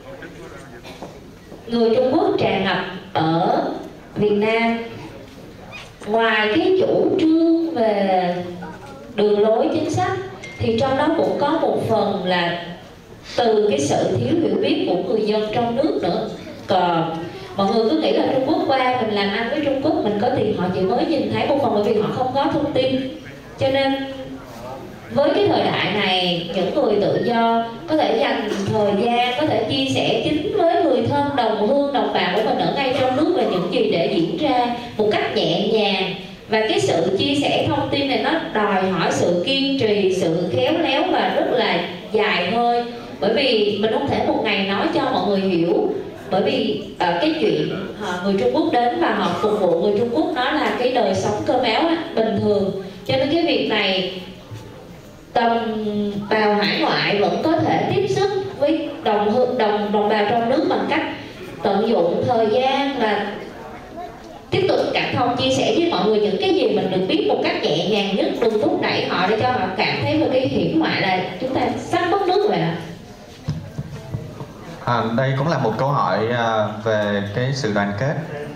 người Trung Quốc tràn ngập ở Việt Nam, ngoài cái chủ trương về đường lối chính sách, thì trong đó cũng có một phần là từ cái sự thiếu hiểu biết của người dân trong nước nữa. Còn mọi người cứ nghĩ là Trung Quốc qua mình làm ăn với Trung Quốc, mình có tiền họ chỉ mới nhìn thấy một phần bởi vì họ không có thông tin. Cho nên với cái thời đại này, những người tự do có thể dành thời gian, có thể chia sẻ chính với người thân, đồng hương, đồng bào của mình ở ngay trong nước về những gì để diễn ra một cách nhẹ nhàng. Và cái sự chia sẻ thông tin này nó đòi hỏi sự kiên trì, sự khéo léo và rất là dài hơi. Bởi vì mình không thể một ngày nói cho mọi người hiểu. Bởi vì uh, cái chuyện uh, người Trung Quốc đến và họ phục vụ người Trung Quốc, nó là cái đời sống cơm áo á, bình thường. Cho nên cái việc này đồng bào hải ngoại vẫn có thể tiếp xúc với đồng đồng đồng bào trong nước bằng cách tận dụng thời gian và tiếp tục cảm thông, chia sẻ với mọi người những cái gì mình được biết một cách nhẹ nhàng nhất, đừng thúc đẩy họ để cho họ cảm thấy về cái hiểm họa là chúng ta sắp mất nước rồi ạ. À, đây cũng là một câu hỏi à, về cái sự đoàn kết.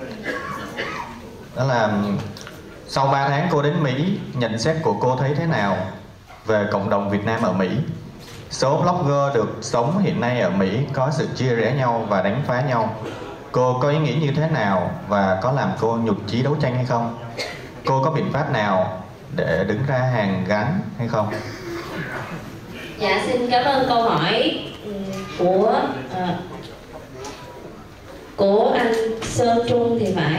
Đó là sau ba tháng cô đến Mỹ, nhận xét của cô thấy thế nào về cộng đồng Việt Nam ở Mỹ? Số blogger được sống hiện nay ở Mỹ có sự chia rẽ nhau và đánh phá nhau. Cô có ý nghĩ như thế nào và có làm cô nhụt chí đấu tranh hay không? Cô có biện pháp nào để đứng ra hàn gắn hay không? Dạ, xin cảm ơn câu hỏi của uh, của anh Sơn Trung thì phải.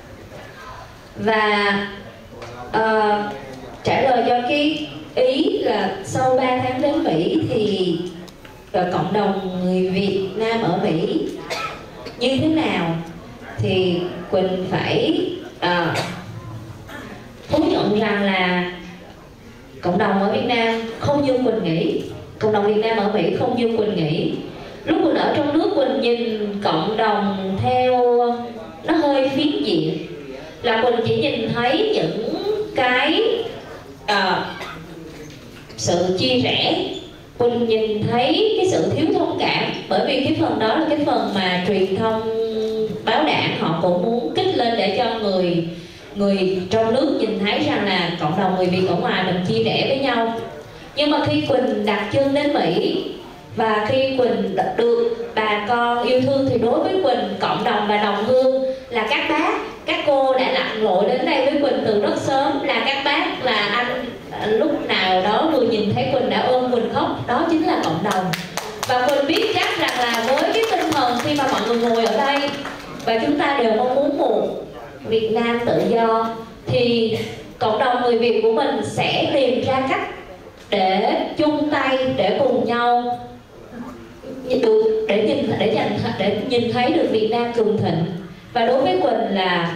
Và uh, trả lời cho cái ý là sau ba tháng đến Mỹ thì uh, cộng đồng người Việt Nam ở Mỹ như thế nào, thì Quỳnh phải uh, thú nhận rằng là cộng đồng ở Việt Nam không như Quỳnh nghĩ. Cộng đồng Việt Nam ở Mỹ không như Quỳnh nghĩ. Lúc Quỳnh ở trong nước, Quỳnh nhìn cộng đồng theo nó hơi phiến diện, là Quỳnh chỉ nhìn thấy những cái uh, sự chia rẽ. Quỳnh nhìn thấy cái sự thiếu thông cảm, bởi vì cái phần đó là cái phần mà truyền thông báo đảng họ cũng muốn kích lên để cho người người trong nước nhìn thấy rằng là cộng đồng người Việt ở ngoài mình chia rẽ với nhau. Nhưng mà khi Quỳnh đặt chân đến Mỹ và khi Quỳnh được bà con yêu thương, thì đối với Quỳnh, cộng đồng và đồng hương là các bác, các cô đã lặn lội đến đây với Quỳnh từ rất sớm, là các bác, là anh lúc nào đó vừa nhìn thấy Quỳnh đã ôm Quỳnh khóc, đó chính là cộng đồng. Và Quỳnh biết chắc rằng là với cái tinh thần khi mà mọi người ngồi ở đây và chúng ta đều mong muốn một Việt Nam tự do, thì cộng đồng người Việt của mình sẽ tìm ra cách để chung tay, để cùng nhau được để nhìn để nhìn để nhìn thấy được Việt Nam cường thịnh. Và đối với Quỳnh là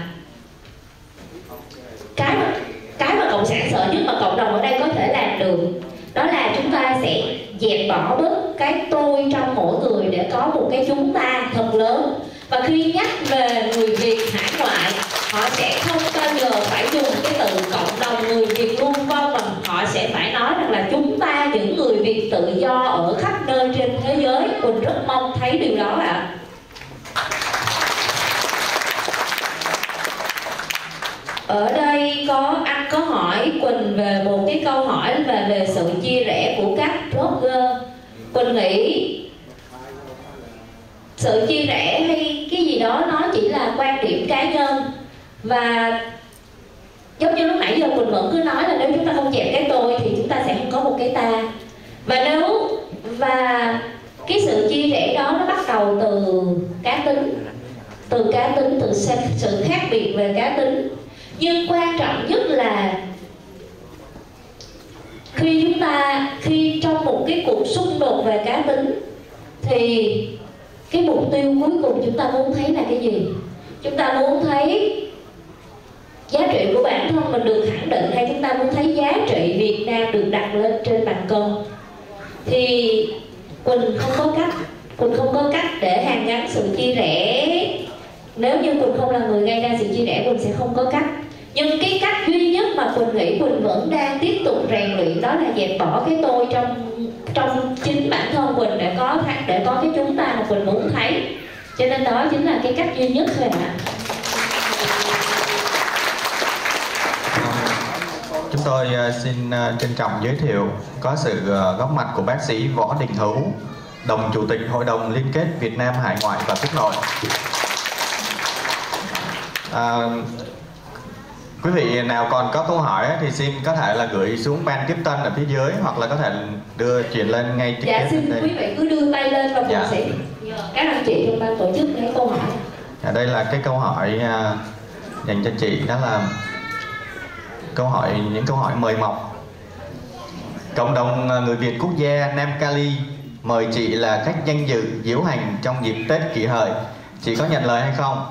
cái mà, cái mà cộng sản sợ nhất mà cộng đồng ở đây có thể làm được, đó là chúng ta sẽ dẹp bỏ bớt cái tôi trong mỗi người để có một cái chúng ta thật lớn. Và khi nhắc về người Việt hải ngoại, họ sẽ không bao giờ phải dùng cái từ cộng đồng người Việt luôn vong, mà họ sẽ phải nói rằng là chúng ta những người Việt tự do ở khắp nơi trên thế giới. Quỳnh rất mong thấy điều đó ạ. À. Ở đây có anh có hỏi Quỳnh về một cái câu hỏi về về sự chia rẽ của các blogger. Quỳnh nghĩ sự chia rẽ hay cái gì đó nó chỉ là quan điểm cá nhân, và giống như lúc nãy giờ Quỳnh vẫn cứ nói là nếu chúng ta không dẹp cái tôi thì chúng ta sẽ không có một cái ta. Và nếu và cái sự chia rẽ đó nó bắt đầu từ cá tính, từ cá tính, từ sự khác biệt về cá tính. Nhưng quan trọng nhất là khi chúng ta khi trong một cái cuộc xung đột về cá tính thì cái mục tiêu cuối cùng chúng ta muốn thấy là cái gì? Chúng ta muốn thấy giá trị của bản thân mình được khẳng định, hay chúng ta muốn thấy giá trị Việt Nam được đặt lên trên bàn cân? Thì Quỳnh không có cách Quỳnh không có cách để hàn gắn sự chia rẽ. Nếu như Quỳnh không là người gây ra sự chia rẽ, Quỳnh sẽ không có cách. Nhưng cái cách duy nhất mà Quỳnh nghĩ Quỳnh vẫn đang tiếp tục rèn luyện, đó là dẹp bỏ cái tôi trong trong chính bản thân Quỳnh để có để có cái chúng ta mà Quỳnh muốn thấy. Cho nên đó chính là cái cách duy nhất thôi ạ. Chúng tôi xin trân trọng giới thiệu có sự góp mặt của bác sĩ Võ Đình Hữu, đồng chủ tịch Hội đồng Liên kết Việt Nam Hải ngoại và Quốc nội. À, quý vị nào còn có câu hỏi thì xin có thể là gửi xuống ban tiếp tân ở phía dưới, hoặc là có thể đưa chuyển lên ngay trực tiếp. Dạ, xin quý vị cứ đưa tay lên và mình dạ. sẽ nhờ các anh chị trong ban tổ chức lấy câu hỏi. Ở đây là cái câu hỏi uh, dành cho chị, đó là câu hỏi những câu hỏi mời mọc. Cộng đồng người Việt quốc gia Nam Cali mời chị là khách danh dự diễu hành trong dịp Tết Kỷ Hợi. Chị có nhận lời hay không?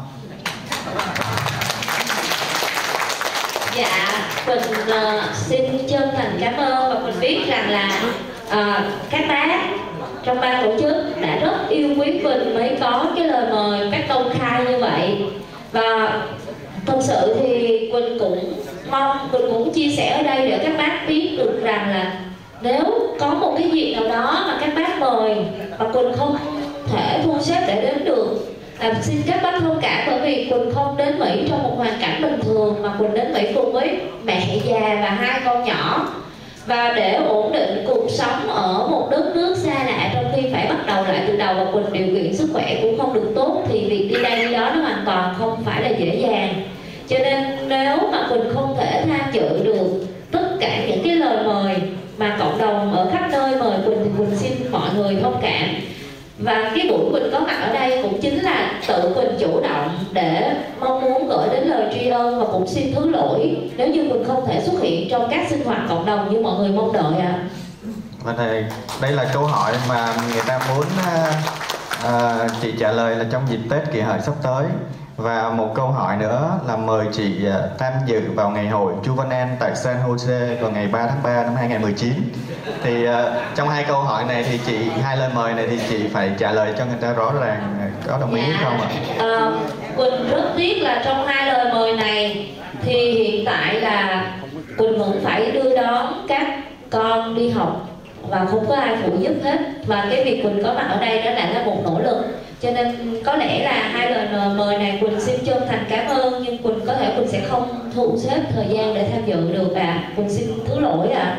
Dạ, Quỳnh uh, xin chân thành cảm ơn, và Quỳnh biết rằng là uh, các bác trong ban tổ chức đã rất yêu quý Quỳnh mới có cái lời mời các công khai như vậy. Và thật sự thì Quỳnh cũng mong, Quỳnh cũng chia sẻ ở đây để các bác biết được rằng là nếu có một cái dịp nào đó mà các bác mời mà Quỳnh không thể thu xếp để đến được, À, xin các bác thông cảm, bởi vì Quỳnh không đến Mỹ trong một hoàn cảnh bình thường, mà Quỳnh đến Mỹ cùng với mẹ già và hai con nhỏ. Và để ổn định cuộc sống ở một đất nước xa lạ, trong khi phải bắt đầu lại từ đầu và Quỳnh điều kiện sức khỏe cũng không được tốt, thì việc đi đây đi đó nó hoàn toàn không phải là dễ dàng. Cho nên nếu mà Quỳnh không thể tham dự được tất cả những cái lời mời mà cộng đồng ở khắp nơi mời Quỳnh, thì Quỳnh xin mọi người thông cảm. Và cái buổi Quỳnh có mặt ở đây cũng chính là tự Quỳnh chủ động để mong muốn gửi đến lời tri ân, và cũng xin thứ lỗi nếu như Quỳnh không thể xuất hiện trong các sinh hoạt cộng đồng như mọi người mong đợi ạ. À. Và đây, đây là câu hỏi mà người ta muốn uh, uh, chị trả lời là trong dịp Tết Kỷ Hợi sắp tới. Và một câu hỏi nữa là mời chị uh, tham dự vào ngày hội Chu Văn An tại San Jose vào ngày ba tháng ba năm hai nghìn không trăm mười chín. Thì uh, trong hai câu hỏi này thì chị, hai lời mời này thì chị phải trả lời cho người ta rõ ràng, có đồng ý dạ, không ạ? À, Quỳnh rất tiếc là trong hai lời mời này thì hiện tại là Quỳnh vẫn phải đưa đón các con đi học và không có ai phụ giúp hết. Và cái việc Quỳnh có mặt ở đây đó lại là một nỗ lực. Cho nên có lẽ là hai lời mời này Quỳnh xin chân thành cảm ơn, nhưng Quỳnh có thể Quỳnh sẽ không thu xếp thời gian để tham dự được ạ. À. Quỳnh xin thứ lỗi ạ.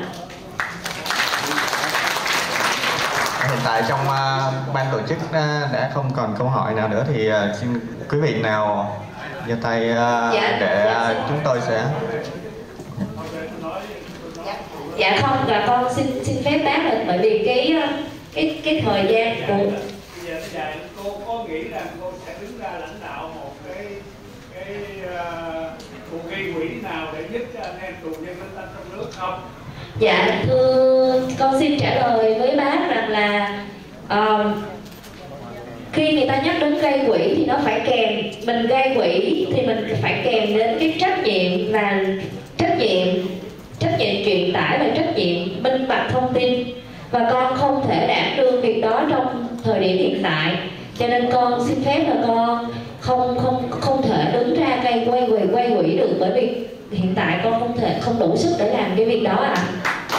À. Hiện tại trong uh, ban tổ chức uh, đã không còn câu hỏi nào nữa, thì uh, xin quý vị nào giơ tay uh, dạ, để dạ, uh, chúng tôi sẽ... Dạ không, và con xin xin phép bác là bởi vì cái cái cái thời gian của bây giờ cô có nghĩ rằng cô sẽ đứng ra lãnh đạo một cuộc gây quỹ nào để giúp cho anh em tù nhân lính Thanh trong nước không? Dạ thưa con xin trả lời với bác rằng là uh, khi người ta nhắc đến gây quỹ thì nó phải kèm, mình gây quỹ thì mình phải kèm đến cái trách nhiệm và trách nhiệm trách nhiệm truyền tải và trách nhiệm minh bạch thông tin, và con không thể đảm đương việc đó trong thời điểm hiện tại, cho nên con xin phép là con không không không thể đứng ra gây quay quay quay quỹ được, bởi vì hiện tại con không thể không đủ sức để làm cái việc đó ạ. À.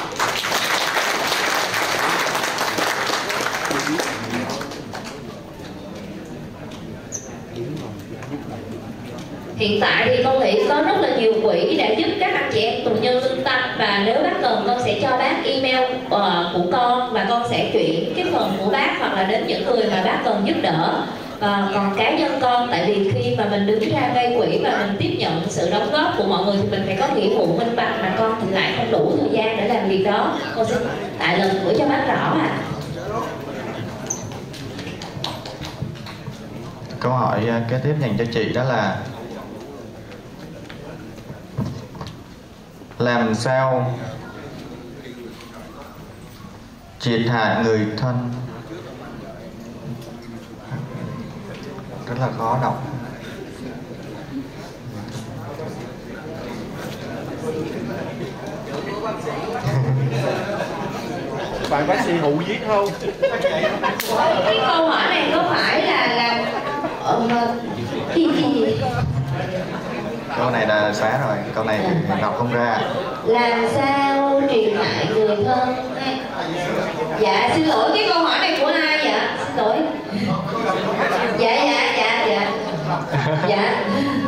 Hiện tại thì con nghĩ có rất là nhiều quỹ để giúp các anh chị em tù nhân lương tâm, và nếu bác cần con sẽ cho bác email uh, của con và con sẽ chuyển cái phần của bác hoặc là đến những người mà bác cần giúp đỡ. Và còn cá nhân con, tại vì khi mà mình đứng ra gây quỹ và mình tiếp nhận sự đóng góp của mọi người thì mình phải có nghĩa vụ minh bạch, mà con thì lại không đủ thời gian để làm việc đó. Con sẽ tại lần nữa cho bác rõ ạ. À. Câu hỏi kế tiếp dành cho chị đó là làm sao triệt hạ người thân, rất là khó đọc. bạn bác sĩ Hụ viết không? Cái câu hỏi này có phải là làm gì gì? Câu này là xóa rồi, câu này đọc không ra. Làm sao truyền hại người thân hay... Dạ xin lỗi, cái câu hỏi này của ai vậy? Xin lỗi. Dạ dạ dạ dạ dạ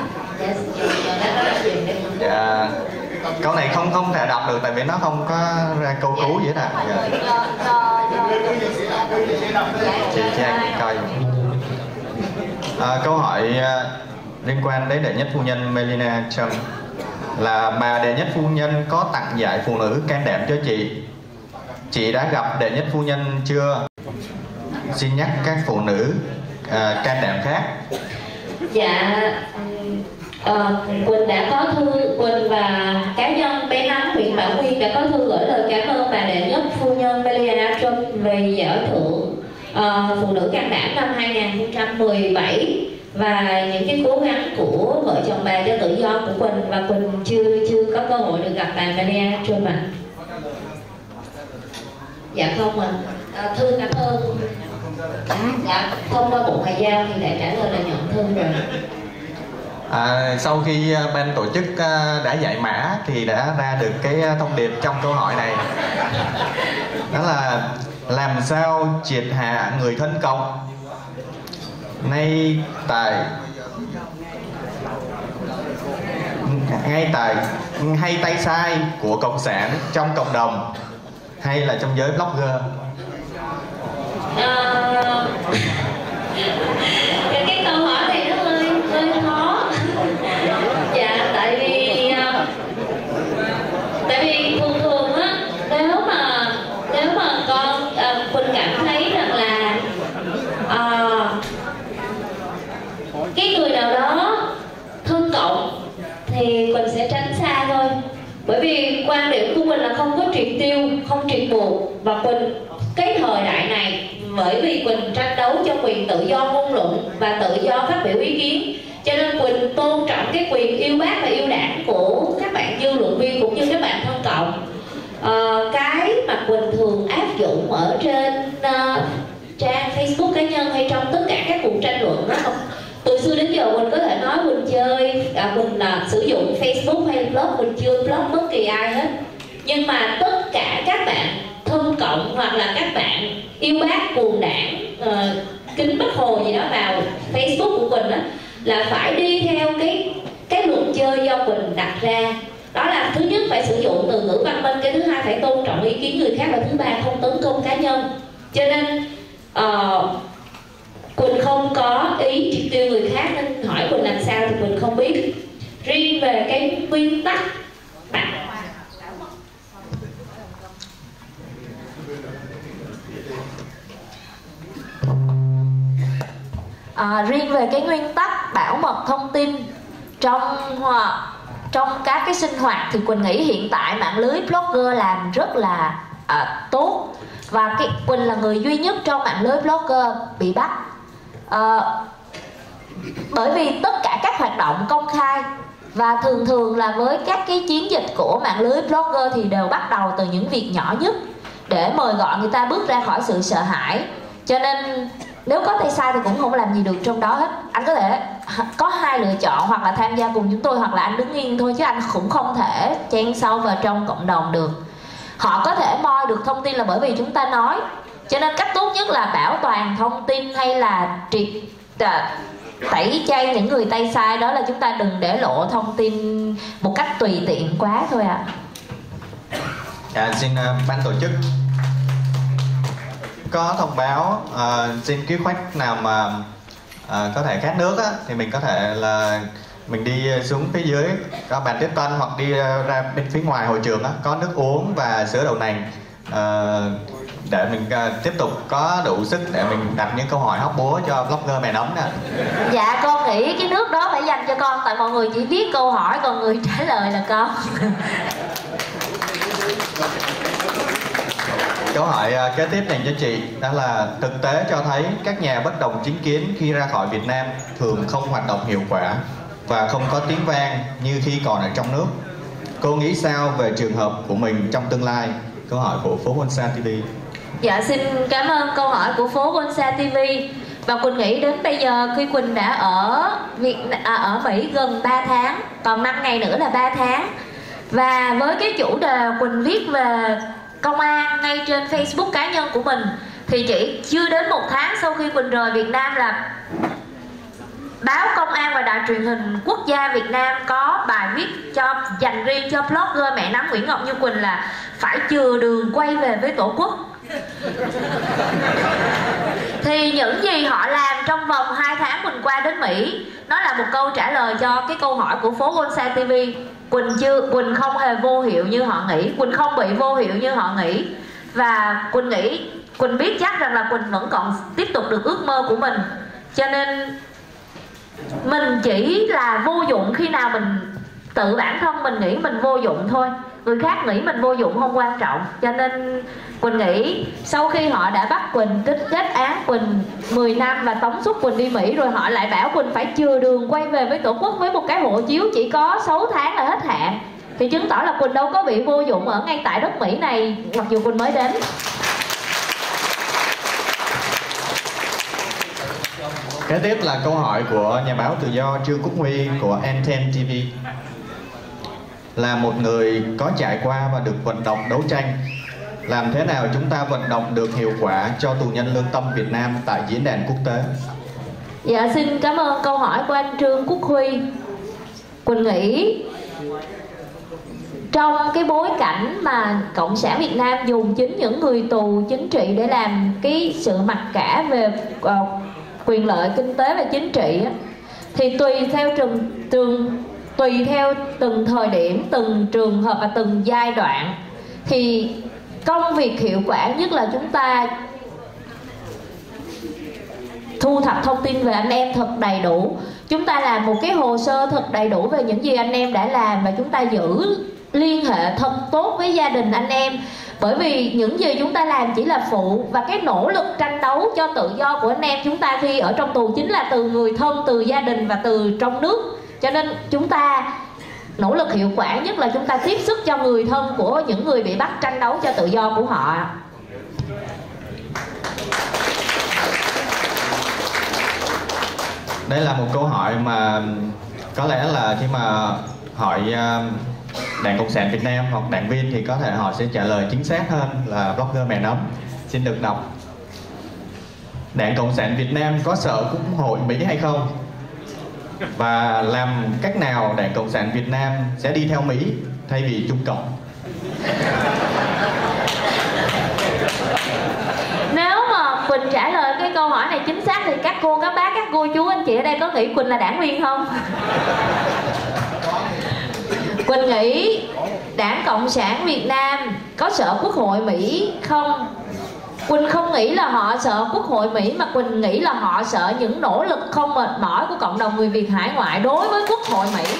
dạ dạ câu này không không thể đọc được tại vì nó không có ra câu cứu gì hết. Dạ. Chị cho em coi. À, câu hỏi liên quan đến đệ nhất phu nhân Melania Trump là bà đệ nhất phu nhân có tặng giải phụ nữ can đảm cho chị. Chị đã gặp đệ nhất phu nhân chưa? Xin nhắc các phụ nữ à, can đảm khác. Dạ uh, Quỳnh đã có thư, Quỳnh và cá nhân bé Nắm huyện Bảo Nguyên đã có thư gửi lời cảm ơn bà đệ nhất phu nhân Melania Trump về giải thưởng uh, phụ nữ can đảm năm hai nghìn không trăm mười bảy và những cái cố gắng của vợ chồng bà cho tự do của Quỳnh, và Quỳnh chưa chưa có cơ hội được gặp bà Melania Trump ạ. Dạ không ạ. À, thư cảm ơn. Dạ thông qua Bộ Ngoại giao thì đã trả lời là nhận thư rồi. À, sau khi ban tổ chức đã giải mã thì đã ra được cái thông điệp trong câu hỏi này, đó là làm sao triệt hạ người thân cộng ngay tại ngay tại hay tay sai của cộng sản trong cộng đồng hay là trong giới blogger. À, cái, cái câu hỏi này nó hơi hơi khó. Dạ tại vì tại vì thường thường á, nếu mà nếu mà con à, Quỳnh cảm thấy rằng là à, cái người nào đó thân cộng thì Quỳnh sẽ tránh xa thôi, bởi vì quan điểm của Quỳnh là không có triệt tiêu, không triệt buộc, và Quỳnh cái thời đại này bởi vì Quỳnh tranh đấu cho quyền tự do ngôn luận và tự do phát biểu ý kiến, cho nên Quỳnh tôn trọng cái quyền yêu bác và yêu đảng của các bạn dư luận viên cũng như các bạn thân cộng. À, cái mà Quỳnh thường áp dụng ở trên uh, trang Facebook cá nhân hay trong tất cả các cuộc tranh luận đó, từ xưa đến giờ Quỳnh có thể nói Quỳnh chơi, à, Quỳnh là sử dụng Facebook hay blog, Quỳnh chưa blog bất kỳ ai hết, nhưng mà tất cả các bạn thân cộng hoặc là các bạn yêu bác cuồng đảng uh, kính Bác Hồ gì đó vào Facebook của Quỳnh đó, là phải đi theo cái cái luật chơi do Quỳnh đặt ra, đó là thứ nhất phải sử dụng từ ngữ văn minh, cái thứ hai phải tôn trọng ý kiến người khác, và thứ ba không tấn công cá nhân. Cho nên uh, Quỳnh không có ý triệt tiêu người khác, nên hỏi Quỳnh làm sao thì Quỳnh không biết. Riêng về cái nguyên tắc bạn À, riêng về cái nguyên tắc bảo mật thông tin trong trong các cái sinh hoạt thì Quỳnh nghĩ hiện tại mạng lưới blogger làm rất là à, tốt, và cái Quỳnh là người duy nhất trong mạng lưới blogger bị bắt, à, bởi vì tất cả các hoạt động công khai, và thường thường là với các cái chiến dịch của mạng lưới blogger thì đều bắt đầu từ những việc nhỏ nhất để mời gọi người ta bước ra khỏi sự sợ hãi. Cho nên nếu có tay sai thì cũng không làm gì được trong đó hết. Anh có thể có hai lựa chọn, hoặc là tham gia cùng chúng tôi hoặc là anh đứng yên thôi, chứ anh cũng không thể chen sâu vào trong cộng đồng được. Họ có thể moi được thông tin là bởi vì chúng ta nói, cho nên cách tốt nhất là bảo toàn thông tin hay là triệt tẩy chay những người tay sai, đó là chúng ta đừng để lộ thông tin một cách tùy tiện quá thôi ạ. À. Dạ, xin uh, ban tổ chức có thông báo uh, xin quý khách nào mà uh, có thể khát nước á, thì mình có thể là mình đi xuống phía dưới có bàn tiếp tân, hoặc đi uh, ra bên phía ngoài hội trường á, có nước uống và sữa đậu nành uh, để mình uh, tiếp tục có đủ sức để mình đặt những câu hỏi hóc búa cho blogger mẹ nấm nè. Dạ con nghĩ cái nước đó phải dành cho con, tại mọi người chỉ biết câu hỏi còn người trả lời là con. Câu hỏi uh, kế tiếp dành cho chị đó là: thực tế cho thấy các nhà bất đồng chính kiến khi ra khỏi Việt Nam thường không hoạt động hiệu quả và không có tiếng vang như khi còn ở trong nước. Cô nghĩ sao về trường hợp của mình trong tương lai? Câu hỏi của Phố Bonsa ti vi. Dạ, xin cảm ơn câu hỏi của Phố Bonsa ti vi. Và Quỳnh nghĩ đến bây giờ khi Quỳnh đã ở Việt à, ở Mỹ gần ba tháng, còn năm ngày nữa là ba tháng. Và với cái chủ đề Quỳnh viết về công an ngay trên Facebook cá nhân của mình, thì chỉ chưa đến một tháng sau khi Quỳnh rời Việt Nam là báo Công an và Đài Truyền hình Quốc gia Việt Nam có bài viết cho dành riêng cho blogger mẹ nấm Nguyễn Ngọc Như Quỳnh là phải chừa đường quay về với Tổ quốc. Thì những gì họ làm trong vòng hai tháng Quỳnh qua đến Mỹ, nó là một câu trả lời cho cái câu hỏi của Phố Bonsa ti vi. Quỳnh chưa Quỳnh không hề vô hiệu như họ nghĩ, Quỳnh không bị vô hiệu như họ nghĩ. Và Quỳnh nghĩ, Quỳnh biết chắc rằng là Quỳnh vẫn còn tiếp tục được ước mơ của mình. Cho nên mình chỉ là vô dụng khi nào mình tự bản thân mình nghĩ mình vô dụng thôi. Người khác nghĩ mình vô dụng không quan trọng. Cho nên Quỳnh nghĩ sau khi họ đã bắt Quỳnh, kết, kết án Quỳnh mười năm và tống xuất Quỳnh đi Mỹ, rồi họ lại bảo Quỳnh phải chừa đường quay về với Tổ quốc với một cái hộ chiếu chỉ có sáu tháng là hết hạn, thì chứng tỏ là Quỳnh đâu có bị vô dụng ở ngay tại đất Mỹ này, mặc dù Quỳnh mới đến. Kế tiếp là câu hỏi của nhà báo tự do Trương Quốc Huy của N ten ti vi. Là một người có trải qua và được vận động đấu tranh, làm thế nào chúng ta vận động được hiệu quả cho tù nhân lương tâm Việt Nam tại diễn đàn quốc tế? Dạ, xin cảm ơn câu hỏi của anh Trương Quốc Huy. Quỳnh nghĩ trong cái bối cảnh mà Cộng sản Việt Nam dùng chính những người tù chính trị để làm cái sự mặc cả về uh, quyền lợi kinh tế và chính trị, thì tùy theo trường trường tùy theo từng thời điểm, từng trường hợp và từng giai đoạn, thì công việc hiệu quả nhất là chúng ta thu thập thông tin về anh em thật đầy đủ. Chúng ta làm một cái hồ sơ thật đầy đủ về những gì anh em đã làm, và chúng ta giữ liên hệ thật tốt với gia đình anh em. Bởi vì những gì chúng ta làm chỉ là phụ, và cái nỗ lực tranh đấu cho tự do của anh em chúng ta khi ở trong tù chính là từ người thân, từ gia đình và từ trong nước. Cho nên chúng ta nỗ lực hiệu quả nhất là chúng ta tiếp sức cho người thân của những người bị bắt tranh đấu cho tự do của họ. Đây là một câu hỏi mà có lẽ là khi mà hỏi Đảng Cộng sản Việt Nam hoặc đảng viên thì có thể họ sẽ trả lời chính xác hơn là blogger mẹ nấm. Xin được đọc. Đảng Cộng sản Việt Nam có sợ Quốc hội Mỹ hay không? Và làm cách nào Đảng Cộng sản Việt Nam sẽ đi theo Mỹ thay vì Trung Cộng? Nếu mà Quỳnh trả lời cái câu hỏi này chính xác thì các cô, các bác, các cô chú, anh chị ở đây có nghĩ Quỳnh là đảng viên không? Quỳnh nghĩ Đảng Cộng sản Việt Nam có sợ Quốc hội Mỹ không? Quỳnh không nghĩ là họ sợ Quốc hội Mỹ, mà Quỳnh nghĩ là họ sợ những nỗ lực không mệt mỏi của cộng đồng người Việt hải ngoại đối với Quốc hội Mỹ.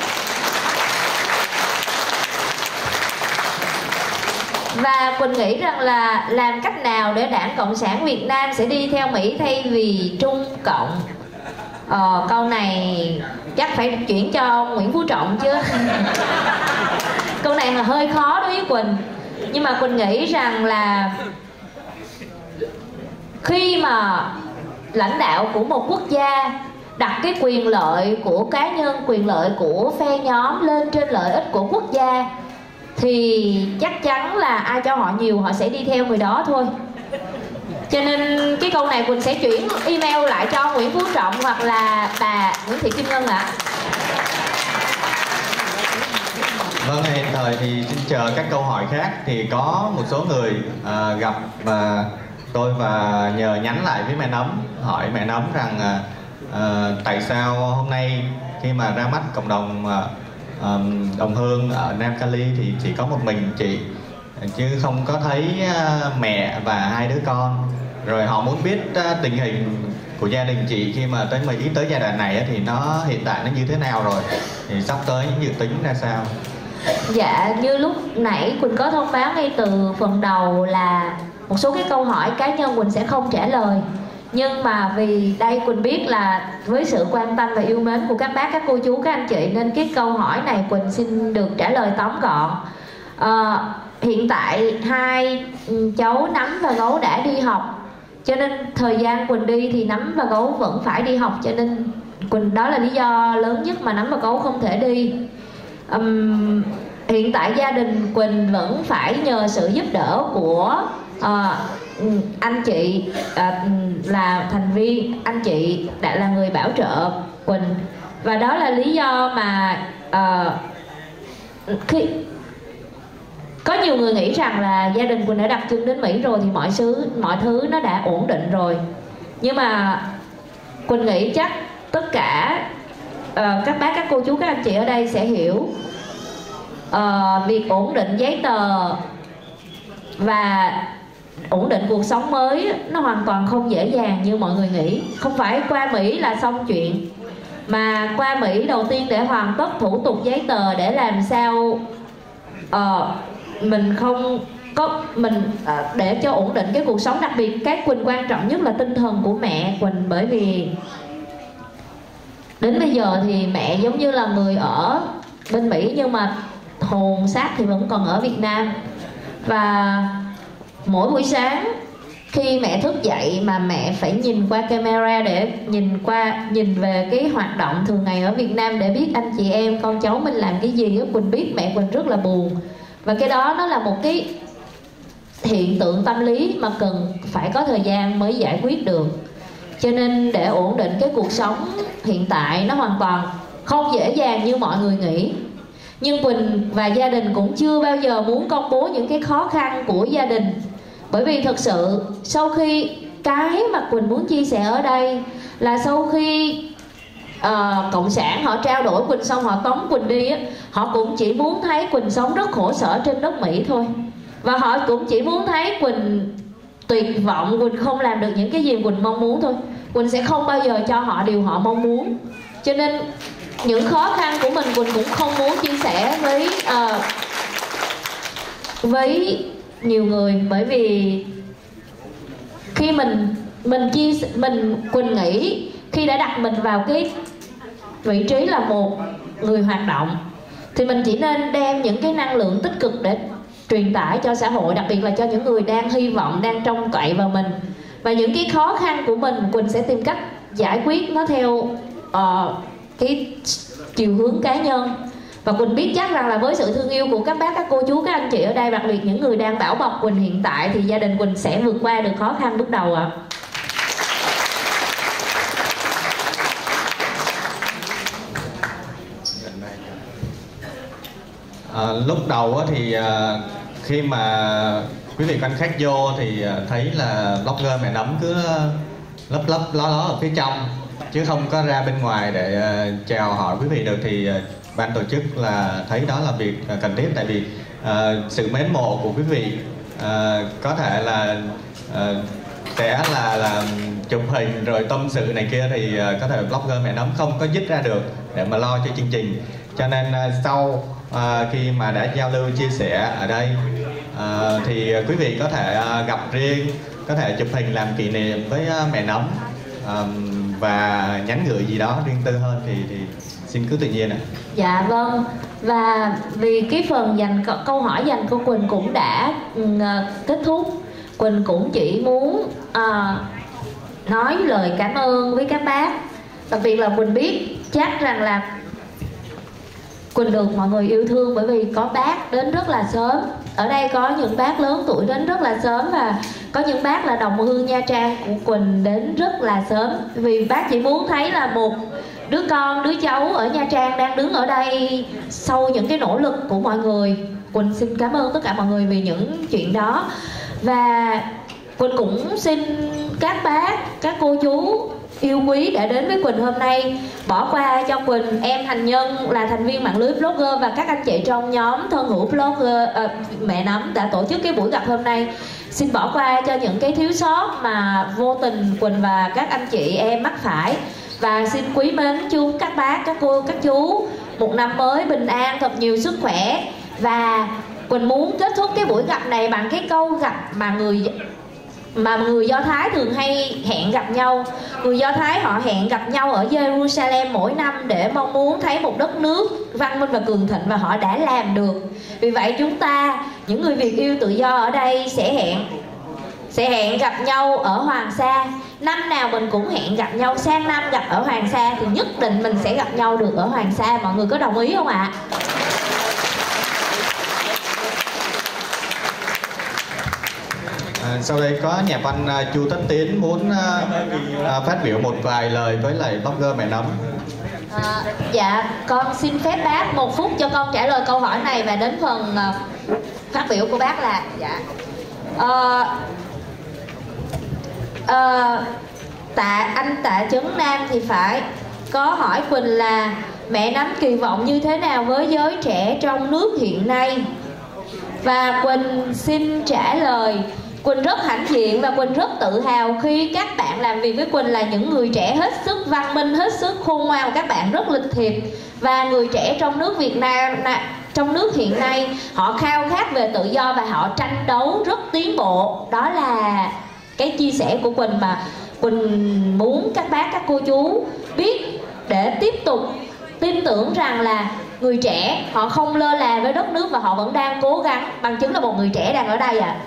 Và Quỳnh nghĩ rằng là làm cách nào để Đảng Cộng sản Việt Nam sẽ đi theo Mỹ thay vì Trung Cộng. Ờ, câu này chắc phải chuyển cho ông Nguyễn Phú Trọng chứ. Câu này là hơi khó đối với Quỳnh. Nhưng mà Quỳnh nghĩ rằng là khi mà lãnh đạo của một quốc gia đặt cái quyền lợi của cá nhân, quyền lợi của phe nhóm lên trên lợi ích của quốc gia, thì chắc chắn là ai cho họ nhiều họ sẽ đi theo người đó thôi. Cho nên cái câu này Quỳnh sẽ chuyển email lại cho Nguyễn Phú Trọng hoặc là bà Nguyễn Thị Kim Ngân ạ. À. Vâng, hiện thời thì xin chờ các câu hỏi khác. Thì có một số người à, gặp và tôi và nhờ nhắn lại với mẹ Nấm, hỏi mẹ Nấm rằng à, à, tại sao hôm nay khi mà ra mắt cộng đồng à, à, đồng hương ở Nam Cali thì chỉ có một mình chị, chứ không có thấy à, mẹ và hai đứa con. Rồi họ muốn biết à, tình hình của gia đình chị khi mà tới Mỹ, tới giai đoạn này thì nó hiện tại nó như thế nào rồi, thì sắp tới những dự tính ra sao? Dạ, như lúc nãy Quỳnh có thông báo ngay từ phần đầu là một số cái câu hỏi cá nhân Quỳnh sẽ không trả lời. Nhưng mà vì đây Quỳnh biết là với sự quan tâm và yêu mến của các bác, các cô chú, các anh chị, nên cái câu hỏi này Quỳnh xin được trả lời tóm gọn. à, Hiện tại hai cháu Nấm và Gấu đã đi học, cho nên thời gian Quỳnh đi thì Nấm và Gấu vẫn phải đi học. Cho nên Quỳnh, đó là lý do lớn nhất mà Nấm và Gấu không thể đi. Um, hiện tại gia đình Quỳnh vẫn phải nhờ sự giúp đỡ của uh, anh chị uh, là thành viên, anh chị đã là người bảo trợ Quỳnh. Và đó là lý do mà uh, khi có nhiều người nghĩ rằng là gia đình Quỳnh đã đặt chân đến Mỹ rồi thì mọi thứ mọi thứ nó đã ổn định rồi. Nhưng mà Quỳnh nghĩ chắc tất cả uh, các bác, các cô chú, các anh chị ở đây sẽ hiểu uh, việc ổn định giấy tờ và ổn định cuộc sống mới nó hoàn toàn không dễ dàng như mọi người nghĩ. Không phải qua Mỹ là xong chuyện, mà qua Mỹ đầu tiên để hoàn tất thủ tục giấy tờ để làm sao uh, mình không có mình uh, để cho ổn định cái cuộc sống. Đặc biệt cái Quỳnh quan trọng nhất là tinh thần của mẹ Quỳnh, bởi vì đến bây giờ thì mẹ giống như là người ở bên Mỹ nhưng mà hồn xác thì vẫn còn ở Việt Nam. Và mỗi buổi sáng khi mẹ thức dậy mà mẹ phải nhìn qua camera để nhìn qua nhìn về cái hoạt động thường ngày ở Việt Nam để biết anh chị em con cháu mình làm cái gì, Quỳnh biết mẹ Quỳnh rất là buồn. Và cái đó nó là một cái hiện tượng tâm lý mà cần phải có thời gian mới giải quyết được. Cho nên để ổn định cái cuộc sống hiện tại nó hoàn toàn không dễ dàng như mọi người nghĩ. Nhưng Quỳnh và gia đình cũng chưa bao giờ muốn công bố những cái khó khăn của gia đình. Bởi vì thật sự sau khi cái mà Quỳnh muốn chia sẻ ở đây là sau khi uh, Cộng sản họ trao đổi Quỳnh xong họ tống Quỳnh đi á, họ cũng chỉ muốn thấy Quỳnh sống rất khổ sở trên đất Mỹ thôi. Và họ cũng chỉ muốn thấy Quỳnh tuyệt vọng, Quỳnh không làm được những cái gì Quỳnh mong muốn thôi. Quỳnh sẽ không bao giờ cho họ điều họ mong muốn. Cho nên những khó khăn của mình Quỳnh cũng không muốn chia sẻ với uh, với nhiều người. Bởi vì khi mình mình chia mình Quỳnh nghĩ khi đã đặt mình vào cái vị trí là một người hoạt động thì mình chỉ nên đem những cái năng lượng tích cực để truyền tải cho xã hội, đặc biệt là cho những người đang hy vọng, đang trông cậy vào mình. Và những cái khó khăn của mình Quỳnh sẽ tìm cách giải quyết nó theo uh, cái chiều hướng cá nhân. Và Quỳnh biết chắc rằng là với sự thương yêu của các bác, các cô chú, các anh chị ở đây, đặc biệt những người đang bảo bọc Quỳnh hiện tại, thì gia đình Quỳnh sẽ vượt qua được khó khăn bước đầu ạ. À, lúc đầu thì khi mà quý vị quan khách vô thì thấy là blogger mẹ Nấm cứ lấp lấp ló ló ở phía trong chứ không có ra bên ngoài để chào hỏi quý vị được, thì ban tổ chức là thấy đó là việc cần thiết. Tại vì uh, sự mến mộ của quý vị uh, có thể là uh, sẽ là là chụp hình rồi tâm sự này kia thì uh, có thể blogger Mẹ Nấm không có dứt ra được để mà lo cho chương trình. Cho nên uh, sau uh, khi mà đã giao lưu chia sẻ ở đây uh, thì quý vị có thể uh, gặp riêng, có thể chụp hình làm kỷ niệm với uh, Mẹ Nấm um, và nhắn gửi gì đó riêng tư hơn thì, thì xin cứ tự nhiên ạ. Dạ vâng. Và vì cái phần dành câu hỏi dành cô Quỳnh cũng đã uh, kết thúc, Quỳnh cũng chỉ muốn uh, nói lời cảm ơn với các bác. Đặc biệt là Quỳnh biết chắc rằng là Quỳnh được mọi người yêu thương bởi vì có bác đến rất là sớm. Ở đây có những bác lớn tuổi đến rất là sớm và có những bác là đồng hương Nha Trang của Quỳnh đến rất là sớm. Vì bác chỉ muốn thấy là một đứa con, đứa cháu ở Nha Trang đang đứng ở đây sau những cái nỗ lực của mọi người. Quỳnh xin cảm ơn tất cả mọi người vì những chuyện đó. Và Quỳnh cũng xin các bác, các cô chú yêu quý đã đến với Quỳnh hôm nay bỏ qua cho Quỳnh, em Thành Nhân là thành viên mạng lưới blogger và các anh chị trong nhóm thân hữu blogger uh, Mẹ Nấm đã tổ chức cái buổi gặp hôm nay. Xin bỏ qua cho những cái thiếu sót mà vô tình Quỳnh và các anh chị em mắc phải. Và xin quý mến chúc các bác, các cô, các chú một năm mới bình an, thật nhiều sức khỏe. Và Quỳnh muốn kết thúc cái buổi gặp này bằng cái câu gặp mà người mà người Do Thái thường hay hẹn gặp nhau. Người Do Thái họ hẹn gặp nhau ở Jerusalem mỗi năm để mong muốn thấy một đất nước văn minh và cường thịnh, và họ đã làm được. Vì vậy chúng ta, những người Việt yêu tự do ở đây sẽ hẹn sẽ hẹn gặp nhau ở Hoàng Sa. Năm nào mình cũng hẹn gặp nhau, sang năm gặp ở Hoàng Sa thì nhất định mình sẽ gặp nhau được ở Hoàng Sa. Mọi người có đồng ý không ạ? À, sau đây có nhà văn uh, Chu Tất Tiến muốn uh, uh, phát biểu một vài lời với lại blogger Mẹ Nấm. À, dạ, con xin phép bác một phút cho con trả lời câu hỏi này và đến phần uh, phát biểu của bác là dạ. Uh, uh, tạ anh Tạ Chấn Nam thì phải có hỏi Quỳnh là Mẹ Nấm kỳ vọng như thế nào với giới trẻ trong nước hiện nay. Và Quỳnh xin trả lời, Quỳnh rất hãnh diện và Quỳnh rất tự hào khi các bạn làm việc với Quỳnh là những người trẻ hết sức văn minh, hết sức khôn ngoan, các bạn rất lịch thiệp. Và người trẻ trong nước Việt Nam, trong nước hiện nay, họ khao khát về tự do và họ tranh đấu rất tiến bộ. Đó là cái chia sẻ của Quỳnh mà Quỳnh muốn các bác, các cô chú biết để tiếp tục tin tưởng rằng là người trẻ họ không lơ là với đất nước và họ vẫn đang cố gắng. Bằng chứng là một người trẻ đang ở đây ạ.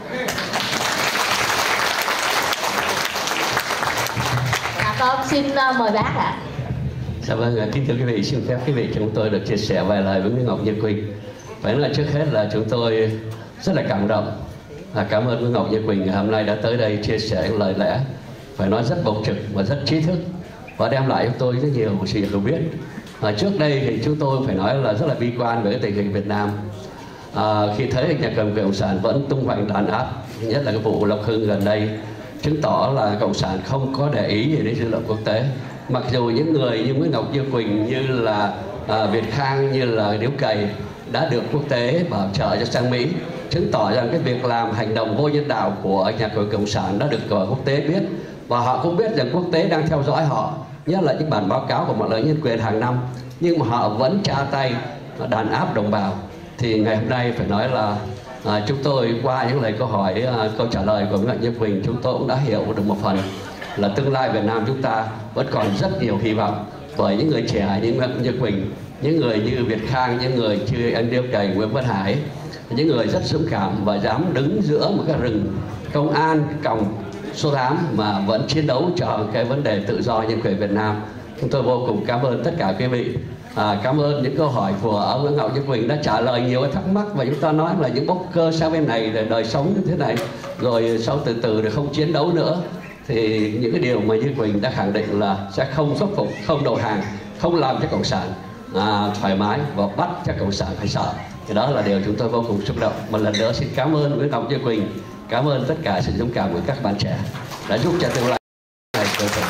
À, con xin uh, mời bác ạ. Dạ vâng, kính thưa quý vị, xin phép quý vị chúng tôi được chia sẻ vài lời với Nguyễn Ngọc Như Quỳnh. Phải nói trước hết là chúng tôi rất là cảm động. À, cảm ơn Nguyễn Ngọc Như Quỳnh ngày hôm nay đã tới đây chia sẻ những lời lẽ phải nói rất bộc trực và rất trí thức và đem lại cho tôi rất nhiều sự hiểu biết. À, trước đây thì chúng tôi phải nói là rất là bi quan về cái tình hình Việt Nam. À, khi thấy nhà cầm quyền cộng sản vẫn tung hoành đàn áp, nhất là cái vụ Lộc Hưng gần đây, chứng tỏ là cộng sản không có để ý gì đến dư luận quốc tế. Mặc dù những người như Nguyễn Ngọc Như Quỳnh, như là à, Việt Khang, như là Điếu Cày đã được quốc tế bảo trợ cho sang Mỹ, chứng tỏ rằng cái việc làm hành động vô nhân đạo của nhà cầm quyền cộng sản đã được quốc tế biết, và họ cũng biết rằng quốc tế đang theo dõi họ, nhất là những bản báo cáo của mạng lưới nhân quyền hàng năm, nhưng mà họ vẫn tra tay đàn áp đồng bào. Thì ngày hôm nay phải nói là à, chúng tôi qua những lời câu hỏi, à, câu trả lời của Nguyễn Ngọc Như Quỳnh, chúng tôi cũng đã hiểu được một phần là tương lai Việt Nam chúng ta vẫn còn rất nhiều hy vọng, bởi những người trẻ như Nguyễn Ngọc Như Quỳnh, những người như Việt Khang, những người như anh Điếu Cày, Nguyễn Văn Hải, những người rất dũng cảm và dám đứng giữa một cái rừng công an còng số tám mà vẫn chiến đấu cho cái vấn đề tự do nhân quyền Việt Nam. Chúng tôi vô cùng cảm ơn tất cả quý vị. À, cảm ơn những câu hỏi của ông Nguyễn Ngọc Như Quỳnh đã trả lời nhiều cái thắc mắc, và chúng ta nói là những bốc cơ sang bên này để đời sống như thế này, rồi sau từ từ để không chiến đấu nữa, thì những cái điều mà Như Quỳnh đã khẳng định là sẽ không khuất phục, không đầu hàng, không làm cho cộng sản à, thoải mái và bắt cho cộng sản phải sợ. Thì đó là điều chúng tôi vô cùng xúc động. Một lần nữa xin cảm ơn Nguyễn Ngọc Như Quỳnh, cảm ơn tất cả sự dũng cảm của các bạn trẻ đã giúp cho tương lai này của mình.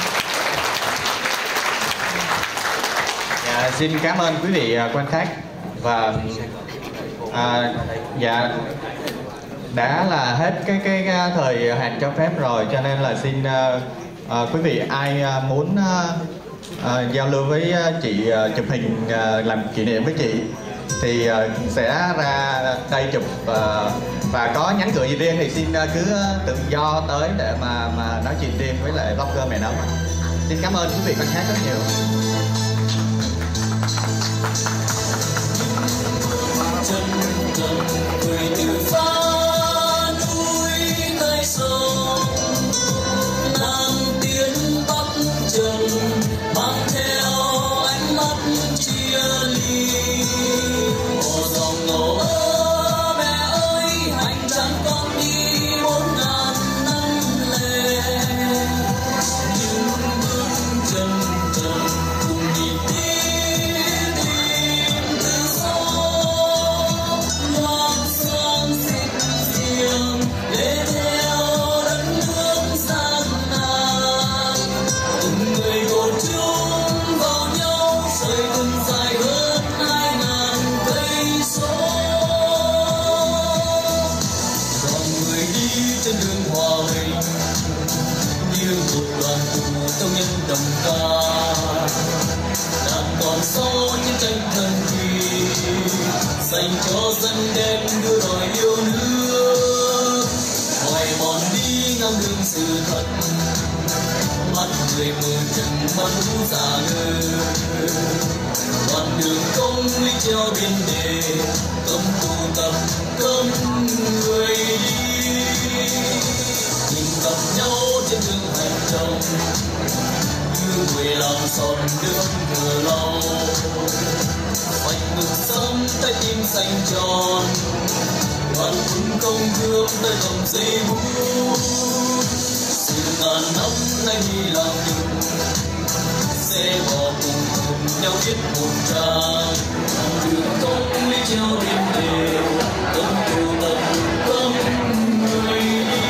Dạ, xin cảm ơn quý vị quan khách và à, dạ đã là hết cái cái, cái thời hạn cho phép rồi, cho nên là xin uh, uh, quý vị ai uh, muốn uh, uh, giao lưu với chị, uh, chụp hình uh, làm kỷ niệm với chị thì uh, sẽ ra đây chụp, uh, và có nhắn gửi gì riêng thì xin uh, cứ tự do tới để mà mà nói chuyện riêng với lại blogger mẹ nấm. Xin cảm ơn quý vị quan sát rất nhiều. Chân trần người từ xa núi cây sông, nàng tiến bắc trần mang theo ánh mắt chia ly. Hồ dòng ngầu ơ mẹ ơi, hành trang con đi bốn ngàn năm lệ. Nhưng bước chân trần cùng nhịp đi tìm từ sâu, loan son xinh xiềng để theo đất nước sang nàng. Từng người gột chung vào nhau, sợi thừng dài hơn hai ngàn cây số. Dòng người đi trên đường hòa bình như một đoàn tụ trong nhân đồng ca. Đàn còn sau chiến tranh thần thủy dành cho dân đen đưa đòi yêu nước. Hoài mòn đi ngang đường sự thật, mắt người mờ trần mắt lũ già ngơ. Đoạn đường công lý treo biên đề, cấm tụ tập cấm người đi. Nhìn gặp nhau trên đường hành trông như người làm son nước thừa lâu. Vạch ngực sớm tay tim xanh tròn, đoàn quân công gương tới dòng dây bút. Sự ngàn năm nay đi làm được sẽ bỏ cùng cùng nhau viết một trang. Đường công lý treo biên đề, cấm tụ tập cấm người đi.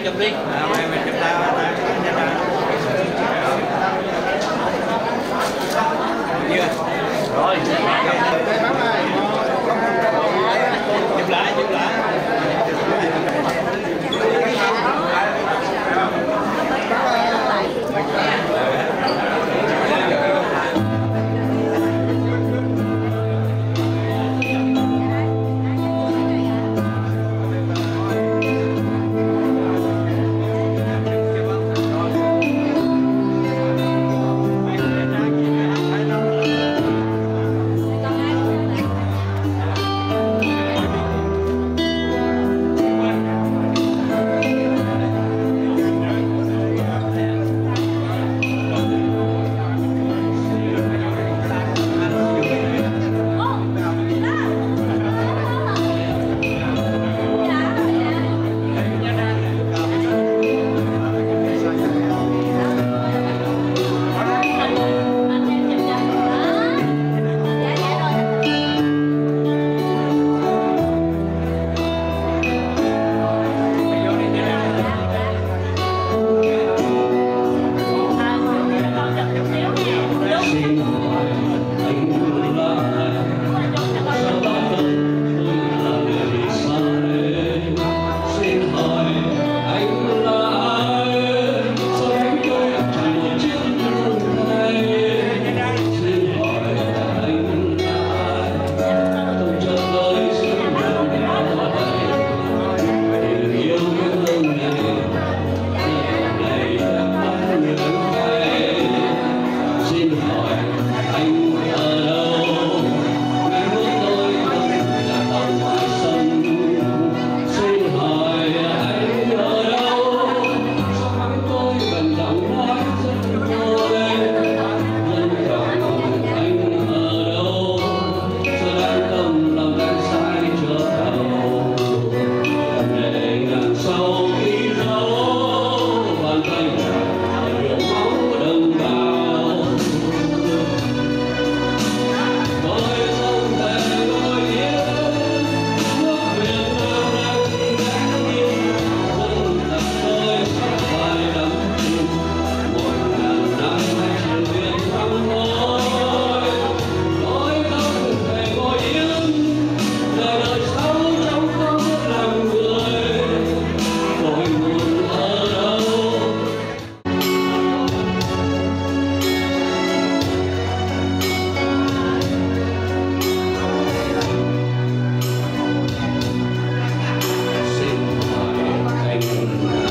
chụp đi. À, mày mày chụp tao, tao chụp tao. Chưa? Rồi.